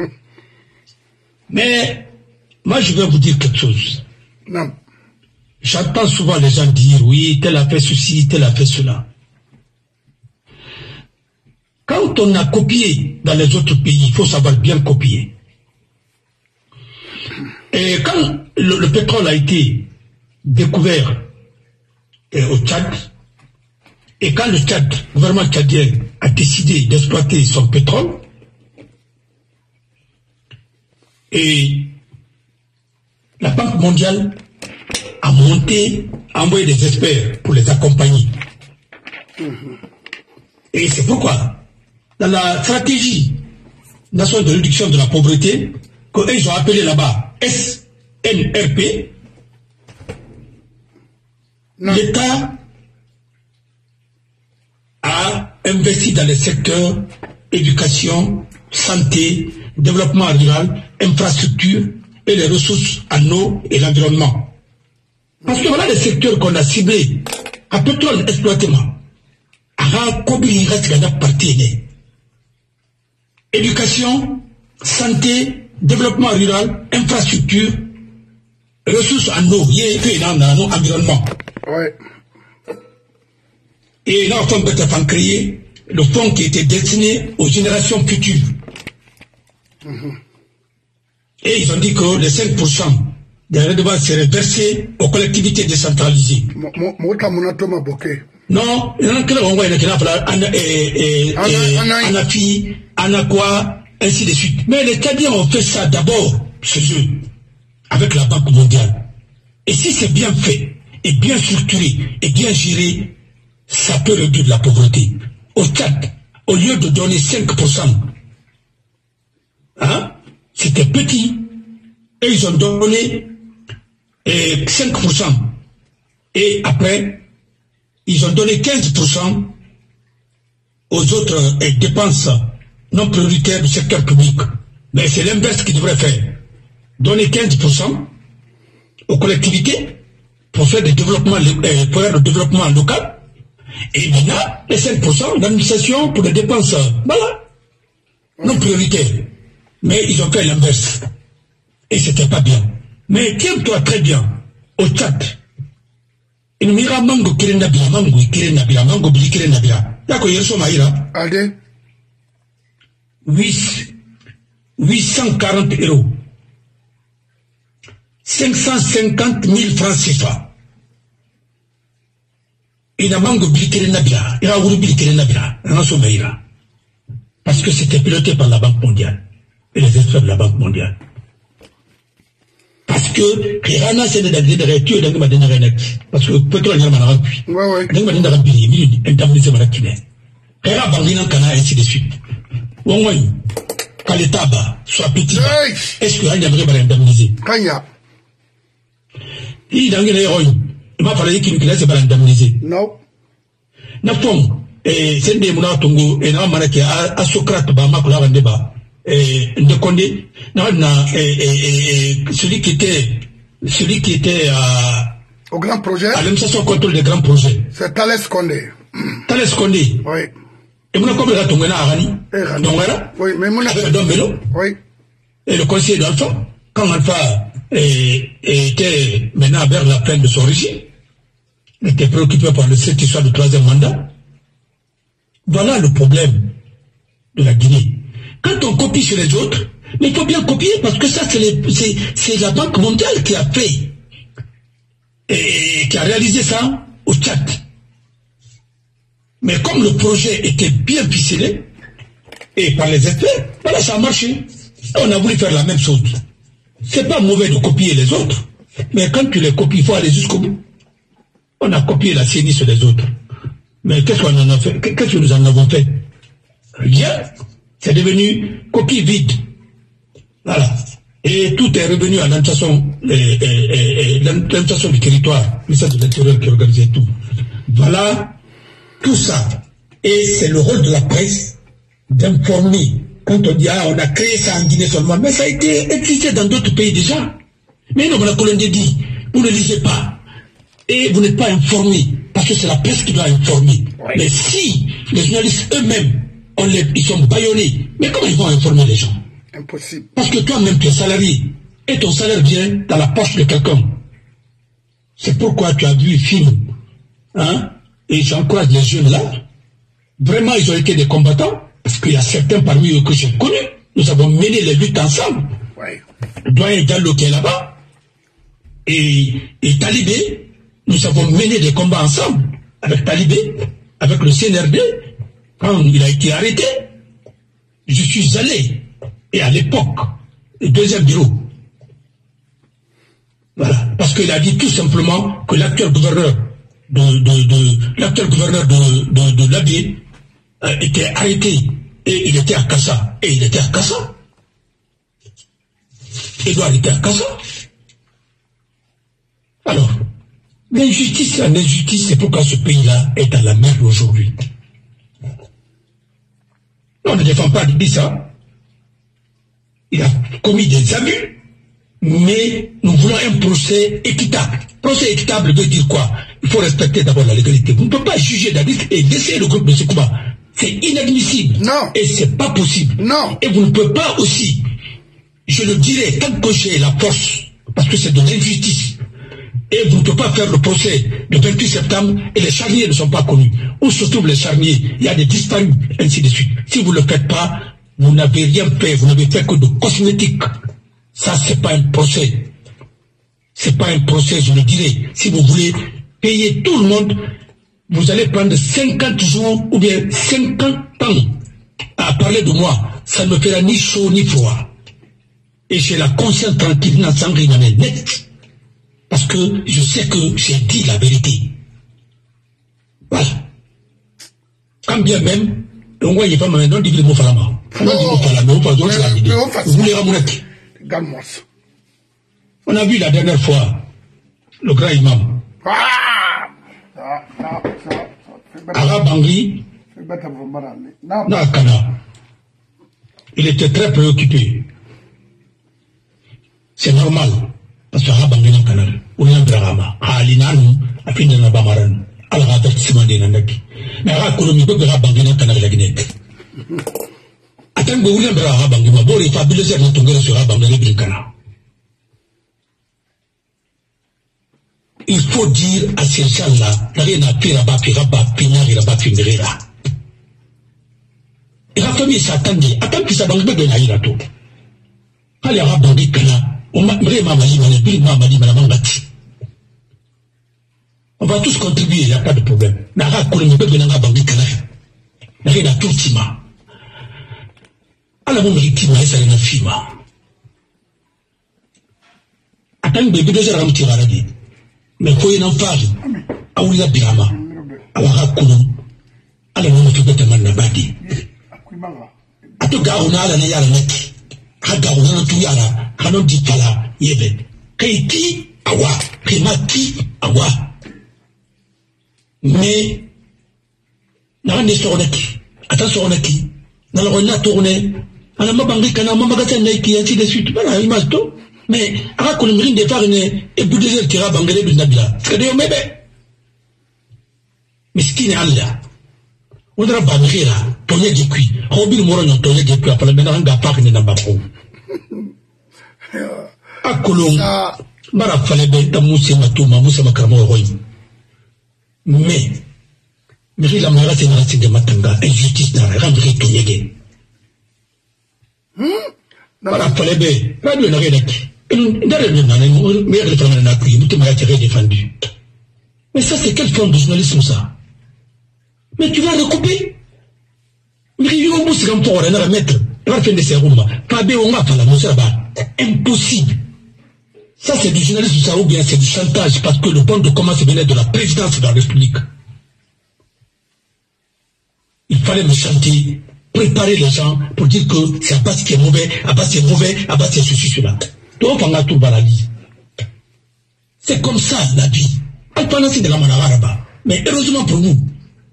Mais, moi je vais vous dire quelque chose. Non. J'entends souvent les gens dire, oui, tel a fait ceci, tel a fait cela. Quand on a copié dans les autres pays, il faut savoir bien copier. Et quand le, le pétrole a été découvert euh, au Tchad, et quand le Tchad, le gouvernement tchadien a décidé d'exploiter son pétrole, et la Banque mondiale a monté, a envoyé des experts pour les accompagner. Et c'est pourquoi, dans la stratégie nationale de réduction de la pauvreté, qu'ils ont appelé là-bas S N R P, l'État a investi dans les secteurs éducation, santé, développement rural, infrastructure et les ressources en eau et l'environnement. Parce que voilà les secteurs qu'on a ciblés à pétrole exploitement. Éducation, santé, développement rural, infrastructure, ressources en eau, et environnement. Ouais. Et là, on peut créer le fonds qui était destiné aux générations futures. Mm-hmm. Et ils ont dit que les cinq pour cent des redevances seraient versés aux collectivités décentralisées. Non, il y en a qui ont Anafi, Anakwa, ainsi de suite. Mais les Tchadiens ont fait ça d'abord chez eux, avec la Banque mondiale. Et si c'est bien fait, et bien structuré, et bien géré, ça peut réduire la pauvreté. Au Tchad, au lieu de donner cinq pour cent, hein, c'était petit, et ils ont donné et cinq pour cent. Et après, ils ont donné quinze pour cent aux autres euh, dépenses non prioritaires du secteur public. Mais c'est l'inverse qu'ils devraient faire. Donner quinze pour cent aux collectivités pour faire, des développements, euh, pour faire le développement local. Et maintenant, les cinq pour cent d'administration pour les dépenses, voilà, non prioritaires. Mais ils ont fait l'inverse. Et c'était pas bien. Mais tiens-toi très bien au Tchad. Il mira mango kirenda bila mango kirenda bila mango bili kirenda bila. Yako yerso maïra. Ade. huit cent quarante euros. cinq cent cinquante mille francs C F A. Il a mango bili kirenda bila. Il a ouru bili kirenda bila. Yerso maïra. Parce que c'était piloté par la Banque mondiale et les experts de la Banque mondiale. Parce que Rana c'est de la rétude de ma dernière parce que peut-être il y a un appui. Ouais, ouais. Donc, il y a un appui, indemnisé ma kine. Rana Bangina Kana, ainsi de suite. Bon, oui. Quand l'État soit petit, est-ce qu'il y a un indemnisé? Kanya. Il y a un héros. Il m'a fallu qu'il ne pas indemnisé. Non. Napong, et c'est des moulins Tongo, et non, Manaki, à Socrate, Bama, Kula, débat. Et de Condé, non, celui qui était, celui qui était à, au grand projet, à l'administration contrôle des grands projets. C'est Thalès Condé. Thalès Condé. Oui. Et mon accord est tombé à Arani. Oui, mais mon accord. Oui. Et le conseiller d'Alpha, quand Alpha était maintenant vers la fin de son régime, il était préoccupé par le cette histoire du troisième mandat. Voilà le problème de la Guinée. Quand on copie sur les autres, mais il faut bien copier parce que ça, c'est la Banque mondiale qui a fait et qui a réalisé ça au Tchad. Mais comme le projet était bien ficelé et par les experts, voilà, ça a marché. On a voulu faire la même chose. C'est pas mauvais de copier les autres, mais quand tu les copies, il faut aller jusqu'au bout. On a copié la C N I sur les autres. Mais qu'est-ce qu'on en a fait? Qu'est-ce que nous en avons fait? Rien. C'est devenu coquille vide. Voilà. Et tout est revenu à l'administration du territoire, le ministère de l'Intérieur qui organisait tout. Voilà tout ça. Et c'est le rôle de la presse d'informer. Quand on dit, ah, on a créé ça en Guinée seulement, mais ça a été utilisé dans d'autres pays déjà. Mais non, la colonie dit, vous ne lisez pas. Et vous n'êtes pas informé, parce que c'est la presse qui doit informer. Oui. Mais si les journalistes eux-mêmes, On les, ils sont bâillonnés. Mais comment ils vont informer les gens? Impossible. Parce que toi-même, tu es salarié. Et ton salaire vient dans la poche de quelqu'un. C'est pourquoi tu as vu le film. Hein? Et j'encourage les jeunes là. Vraiment, ils ont été des combattants. Parce qu'il y a certains parmi eux que j'ai connus. Nous avons mené les luttes ensemble. Ouais. Le doyen Diallo qui est là-bas. Et, et Talibé. Nous avons mené des combats ensemble. Avec Talibé. Avec le C N R D. Quand il a été arrêté, je suis allé, et à l'époque, le deuxième bureau. Voilà. Parce qu'il a dit tout simplement que l'actuel gouverneur de, de, de l'actuel gouverneur de, de, de l'Abbé euh, était arrêté, et il était à Kassa. Et il était à Kassa. Edouard était à Kassa. Alors, l'injustice, l'injustice, c'est pourquoi ce pays-là est à la merde aujourd'hui. On ne défend pas de ça. Il a commis des abus, mais nous voulons un procès équitable. Procès équitable veut dire quoi? Il faut respecter d'abord la légalité. Vous ne pouvez pas juger David et laisser le groupe de Sekouba. C'est inadmissible. Non. Et c'est pas possible. Non. Et vous ne pouvez pas aussi, je le dirais, tant que j'ai la force, parce que c'est de l'injustice. Et vous ne pouvez pas faire le procès le vingt-huit septembre et les charniers ne sont pas connus. Où se trouvent les charniers? Il y a des disparus, ainsi de suite. Si vous ne le faites pas, vous n'avez rien fait, vous n'avez fait que de cosmétiques. Ça, c'est pas un procès. C'est pas un procès, je le dirais. Si vous voulez payer tout le monde, vous allez prendre cinquante jours ou bien cinquante ans à parler de moi. Ça ne me fera ni chaud ni froid. Et j'ai la conscience tranquille, n'a sans rien net. Parce que je sais que j'ai dit la vérité. Voilà. Quand bien même, on voit, il n'y a pas maintenant dit le mot falama. On dit le mot falama, on va dire la vérité. Vous voulez ramonner? Regarde-moi ça. On a vu la dernière fois le grand imam. Ah! Ça, ça, ça, ça. Ara Bangui. Non, Kana. Il était très préoccupé. C'est normal. Parce que Ara Bangui n'a Kana. On a un drama. Alinanu, a fini de la Bamaran. Alors, à l'avertissement des Nandaki. Mais Ara Kolomi, peut que Ara Bangui n'a Kana la Guinée. Attends, vous voulez un Ara Bangui, ma bonne, il faut habiliser notre guerre sur Ara Bangui Kana. Il faut dire à ces gens-là, il n'a pas rabat, puis rabat, pignard, il rabat, puis mirera. Et la famille s'attendait, attends que ça va me donner à l'irato. Allez, rabat, dit que là, on m'a vraiment dit, on m'a dit, on m'a dit, on m'a dit, on va tous contribuer, il n'y a pas de problème. N'a pas de problème, on a bandit que là. N'a rien à tout tima. À la moment où il m'a dit, ça n'a fima. Attends, bébé de Jaram Tiraradi. Mais faut y en faire. Aoulia Birama. Awara Koulou. Alors, on fait peut-être mal nabadi. Ato Garouna, la Nayara Net. Hagarouna, Tuyara. Hanon Ditala, Yebe. Kaiti, Awa. Kimati, Awa. Mais, n'a rien de sornaki. Attention, sornaki. N'a rien de tourner. À la mabangi, kana mamagata naiki, ainsi de suite. Voilà, il m'a dit. Mais, à la colombrine de farine, et bout de zèle tira bangale de Nabila. C'est que mebe. Mais ce qui n'est Allah. On a banqué là, tonné de cuit. Robin Moron, tonné de cuit, après le ménage d'un parc de Nabako. À Colomb, Mara Falebe, Tamousse, Matouma, Moussa Makramo, Roy. Mais, mais la mara c'est narratif de Matanga, injustice dans la rendre tonné. Mara Falebe, Radio Naredaki. Mais ça, c'est quelle forme de journalisme, ça? Mais tu vas recouper? Impossible. Ça, c'est du journalisme, ça, ou bien c'est du chantage, parce que le bon de comment se venait de la présidence de la République. Il fallait me chanter, préparer les gens pour dire que c'est Abbas qui est mauvais, Abbas c'est mauvais, Abbas c'est ceci, cela. C'est comme ça la vie. Mais heureusement pour nous,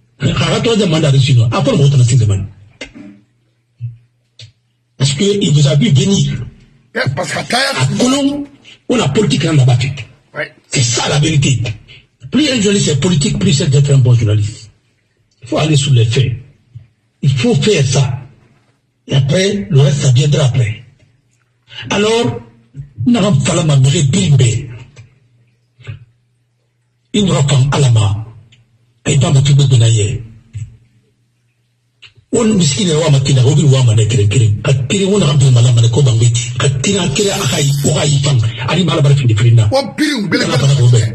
parce qu'il vous a vu venir. À Colomb, on a politique en abattu. C'est ça la vérité. Plus un journaliste est politique, plus c'est d'être un bon journaliste. Il faut aller sur les faits. Il faut faire ça. Et après, le reste, ça viendra après. Alors, Naram Falama Mire Bimbe. Il nous raconte Alama. Et pas ma tribu de Naye. On miskin est Wama Kina, Robi Wama Nekere, Katiri, on a rempli Malama Kobangeti, Katina Kira Akai, Orai Fang, Ali Malabar Findifrina. What Bill Bella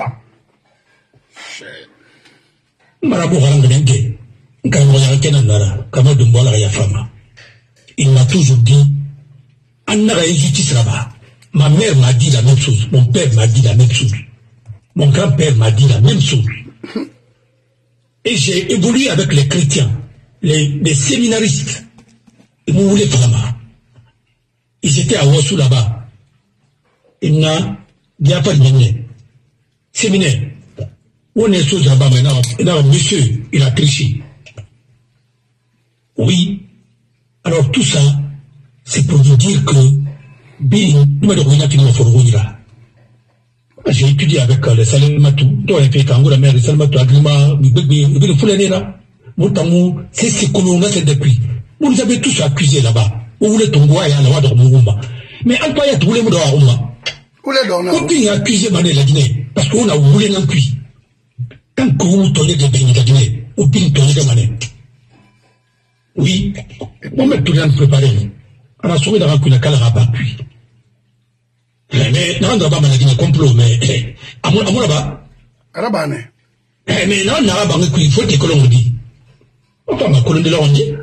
Marabu Haranganenge, Kamoya Kenanara, Kama Dumbola Yafama. Il m'a toujours dit, Anna injustice là-bas. Ma mère m'a dit la même chose, mon père m'a dit la même chose, mon grand-père m'a dit la même chose. Et j'ai évolué avec les chrétiens, les, les séminaristes. Et vous voulez Falama. Ils étaient à Wassou là-bas. Il n'a, il n'y a pas de séminaire. Séminaire. On est sous là-bas maintenant. Et là, monsieur, il a triché. Oui. Alors tout ça, c'est pour vous dire que j'ai étudié avec les Salematou, toi et fait Kango, la mère de Salematou, Agrima, Bibé, Foulanera, Montamou, c'est ce que l'on a fait depuis. Vous avez tous accusé là-bas. Vous voulez ton bois et un loi de Moumba. Mais Alpaya, vous voulez me donner à Rouma. Aucune accusé Mané la Guinée, parce qu'on a voulu un cuit. Tant que vous tournez des pays de la Guinée, aucune tournée de Mané. Oui, on met tout rien de préparer. On a sauvé dans un coup de calarabat, puis. Mais, non, on n'a pas de complot, mais, à mon là-bas. Arabane. Mais non, on n'a pas de il faut que l'on dit. On va ma colonne de l'on dit.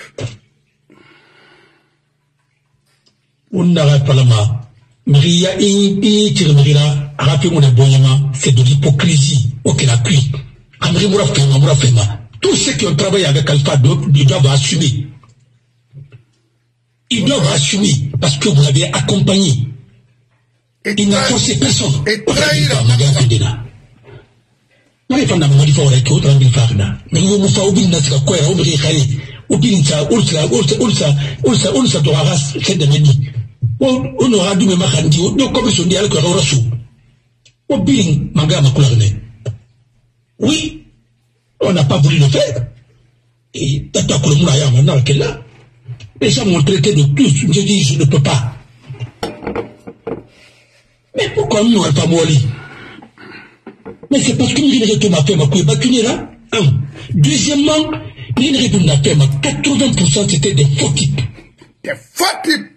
On n'a pas la main. Mais il y a une tiremira, rappelez mon abonnement, c'est de l'hypocrisie. Ok, la cuit. Amri Mourafema, Mourafema. Tous ceux qui ont travaillé avec Alpha, ils doivent assumer. Ils doivent assumer parce que vous l'avez accompagné. Et il n'a forcé personne. Et trahir la main. Non, il faut que vous fassiez autre chose. Mais vous me faites oublier de ce quoi, vous me dites, oubliez ça, ultra, ultra, ultra, ultra, ultra, de la race, c'est de midi. On aura dû me marquer, on comme son dialogue à Rossou. Oubliez, manga, ma couleur. Oui, on n'a pas voulu le faire. Et tata Kolomoula, maintenant, qu'elle là. Les gens m'ont traité de tous. Je dis, je ne peux pas. Mais pourquoi nous n'avons pas molli? Mais c'est parce que nous n'avons pas fait ma couille battunée là. Un. Deuxièmement, nous n'avons pas fait ma quatre-vingts pour cent c'était des faux types. Des faux types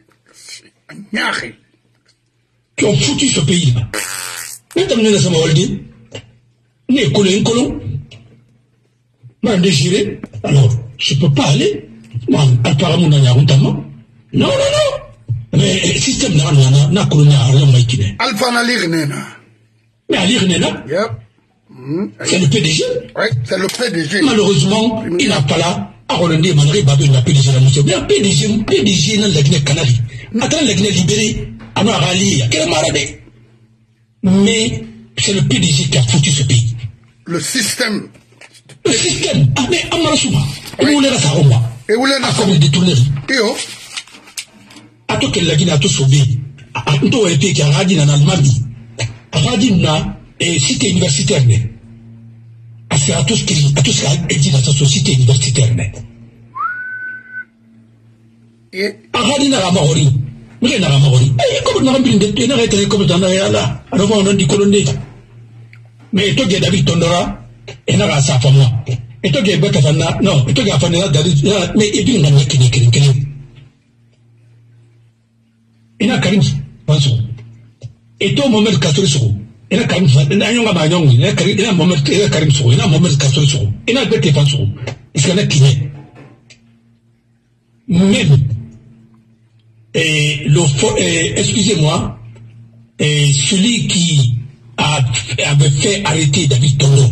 qui ont foutu ce pays là. Nous avons dit ça, Mawaldi. Nous avons collé un colon. Nous avons dégiré. Alors, je ne peux pas aller. Moi, apparemment, on a un non, non, non. Mais le système n'a rien, n'a colonia, rien maïkine. Alpha n'a lire nena. Mais à lire nena? Yep. C'est le P D G? Oui, c'est le P D G. Malheureusement, il n'a pas là. À Rolandé, Manré, Babé, la P D G, la Moussa. Mais un P D G, P D G, n'a la Guinée Canari. Attends, la Guinée libérée, à nous rallier, quel maradé. Mais c'est le P D G qui a foutu ce pays. Le système. Le système. Ah, mais Amarasouma. Et où est la Saroma? Et où est la Saroma? Comme détourner. Et oh? À toi, que la Guinée a tout sauvé. À toi, et puis, qui a radin en Allemagne. Radin n'a, et cité universitaire, mais. À faire à tout ce qui est dit dans sa société universitaire, mais. Et. À radin à la Maori. Mais il y a la Maori. Et comme on a rempli une dette, il y a été comme dans la là. Alors, on a dit colonie. Mais toi, David Tondora, et n'a pas sa femme. Et toi, Betafana, non, et toi, Gafana, mais il y a une qui n'est qu'une qui. Il y a Karim, pensons. Et toi, Mohamed Kassourisou, il y a Karim, il y a un Magnon, il y a Karim, il y a Mohamed Karim Sou, il y a Mohamed Kassourisou, il y a Bete Fansou, il y a qui n'est. Même, et le, excusez-moi, et celui qui a, avait fait arrêter David Tondo,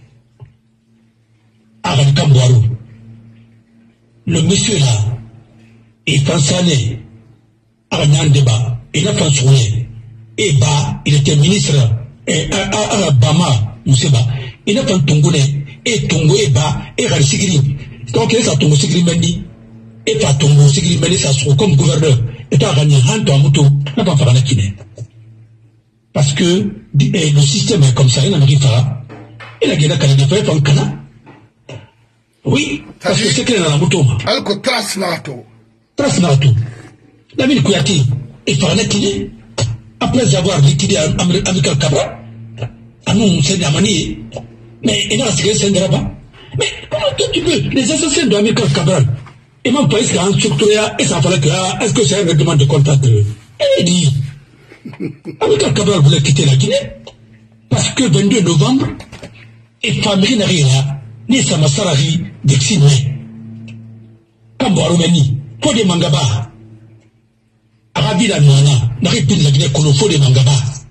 Aran Kambouarou, le monsieur là, est français. Aran Débat, il a fait et bah, il était ministre, et à Bama, Mousseba, il a fait Tongolais, et Tongo, et bah, et Rarsigri. Donc, il a fait Tongo Sigri Mendi, et pas Tongo Sigri Mendi, ça se trouve comme gouverneur, et t'as gagné un temps à Moutou, n'a pas fait un kiné. Parce que le système est comme ça, il n'a rien fait. Il a gagné la Canada, il fait un canard. Oui, parce que c'est qu'il y a la Moutou. Alco trace Nato. Trace Nato. La ville Kouyati est fait après avoir liquidé Amical Cabra, à nous, c'est Yamani, mais il n'a pas de là-bas. Mais comment tu peux, les associés d'Amical Cabral, et même pas qu'un structuré, et ça fallait que, est-ce que c'est un règlement de contact? Elle dit, Amical Cabral voulait quitter la Guinée, parce que vingt-deux novembre, et famille n'a rien là, ni Samassarari, d'Eximé. Kambo Roumeni, pour des Mangaba. Arabi la Nana, n'a pas pu la Guinée qu'on faut des Mangaba.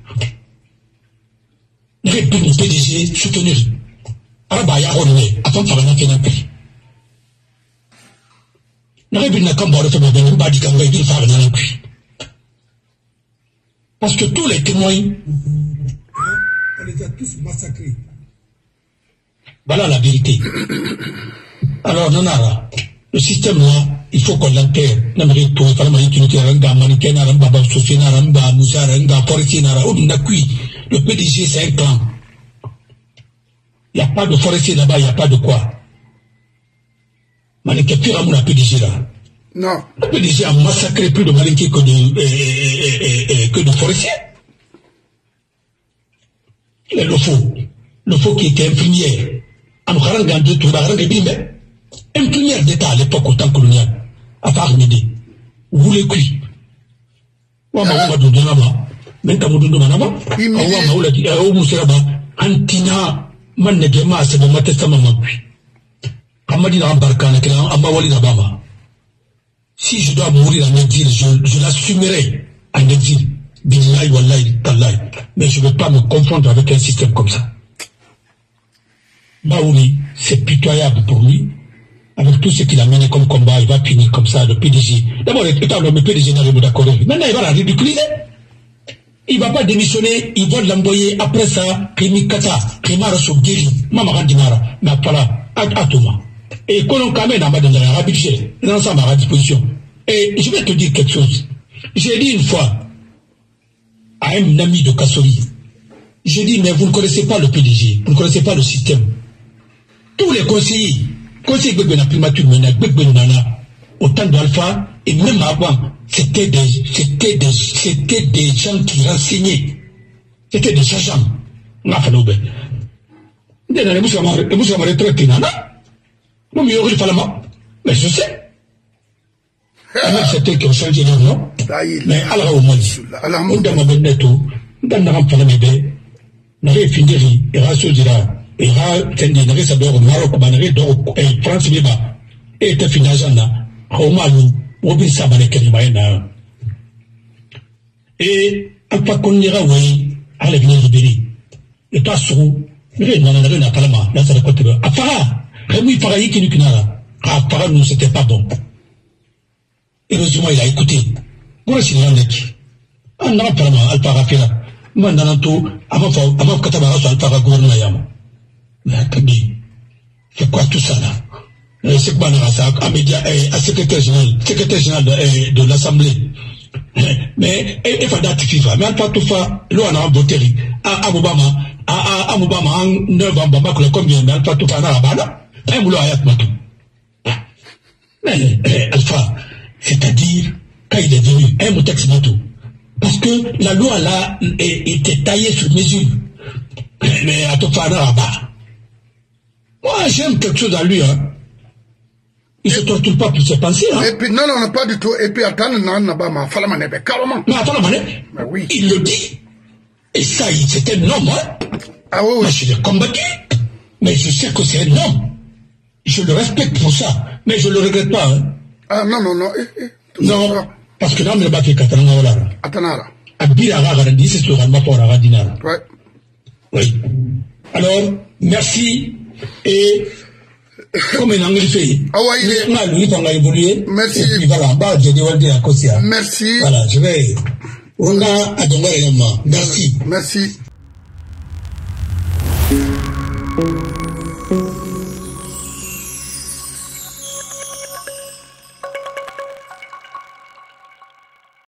N'a pas pu le P D G soutenir. Araba Yaronné, attends, ça va n'a fait un prix. N'a pas pu la Kambo de faire un badi Kambo et il va un prix. Parce que tous les témoins, on les a tous massacrés. Voilà la vérité. Alors, Nanara, le système là, il faut qu'on l'enterre. N'aimerait tout, il fallait m'inquiéter, Ranga, Maniken, Ramba, Sofina, Ramba, Moussa, Ranga, Forestier, Nara, Ounakui. Le P D G, c'est un clan. Il n'y a pas de forestier là-bas, il n'y a pas de quoi. Maniken, tu ramènes le P D G là. Non. Le P D G a massacré plus de Maniken que de, euh, euh, que de forestiers. Il est le faux. Le faux qui était infirmière. En Haranga, deux tours, Haranga, Bimbe. Imprimeur d'État à l'époque au temps colonial, à Farmidi, vous voulez cuire. Ouama Ouama Doudonama, Menta Moudounama, Ouama Oula, Oumousseraba, Antina, Manegema, c'est mon testament mapui. Kamadina Barkana, Amawali Nabama. Si je dois mourir en exil, je, je l'assumerai en exil. Billahi wallahi tallahi. Mais je ne veux pas me confondre avec un système comme ça. Baouli, c'est pitoyable pour lui. Avec tout ce qu'il a mené comme combat, il va finir comme ça, le P D G. D'abord, le P D G n'a rien d'accord. Maintenant, il va la ridiculiser. Il ne va pas démissionner, il va l'envoyer après ça, Kémi Kata, Kémara Sobgeri, Mamara Dimara, mais voilà, Atoma. Et Kolon Kamen a dans la rabidché, l'ensemble à disposition. Et je vais te dire quelque chose. J'ai dit une fois à un ami de Kassori, j'ai dit, mais vous ne connaissez pas le P D G, vous ne connaissez pas le système. Tous les conseillers, conseiller Gbegbe na primature, mais Gbegbe Nana, au temps d'Alpha, et même avant, c'était des, c'était des, c'était des gens qui renseignaient. C'était des sergents. N'a pas l'obé. Dès la révolution, la révolution m'a retraité, Nana. Moi, il y aurait fallu moi. Mais je sais. Même c'était qui ont changé leur nom. Mais alors, au moins, on a ma neto, dans la rampe de la bébé, n'a rien fini, et rassure dira. Et là, c'est une race de Maroc, Banere, et France, et était finalement, au Malou, au Bissabane, Kalimaïna. Et Alpha Kondira, oui, à l'église de Béli. Et toi, Sou, mais non, non, non, non, Palama, là, c'est la côte de Afara, Rémi Paraï qui nous knara. Afara, nous, c'était pas bon. Heureusement, il a écouté. Moi, c'est un mec. Ah, non, Palama, Alpha Rafira. Moi, non, tout, avant, avant, Katabara, soit Alpha Gouvernement, mais, Kabi, c'est quoi tout ça, là? C'est quoi, ça, à média, à secrétaire général, secrétaire général de, de l'Assemblée. Mais, il faut date FIFA. Mais, Alpha Toufa, l'eau en a botterie. À Obama, à Obama, en neuf ans, Bama, combien, mais Alpha Toufa, n'a pas, un boulot à Yatmatou. Mais, Alpha, c'est-à-dire, quand il est venu, un mot texte Matou. Parce que la loi, là, était taillée sur mesure. Mais, à Toufa, n'a pas. Moi, j'aime quelque chose à lui, hein. Il ne se torture pas pour ses pensées, hein. Et puis, non, non, non, pas du tout. Et puis, attends, non, non, non, non, fallait m'en aider, carrément. Mais attends, non, mais oui. Il le dit. Et ça, c'était un homme, hein. Ah oui, oui. Moi, je l'ai combattu. Mais je sais que c'est un homme. Je le respecte pour ça. Mais je ne le regrette pas, hein. Ah, non, non, non. Eh, eh, non, ça. Parce que là, on ne va pas faire Kataranga Olara. Atanara. Abira Ragandi, c'est sur Alma pour Ragadinara. Ouais. Oui. Alors, merci. Et comme un anglais fait, ah ouais, il est... on a évolué. Merci. Et puis voilà, bah, j'ai dévoilé à Kosia. Merci. Voilà, je vais. On a à Dongwa Merci. Merci.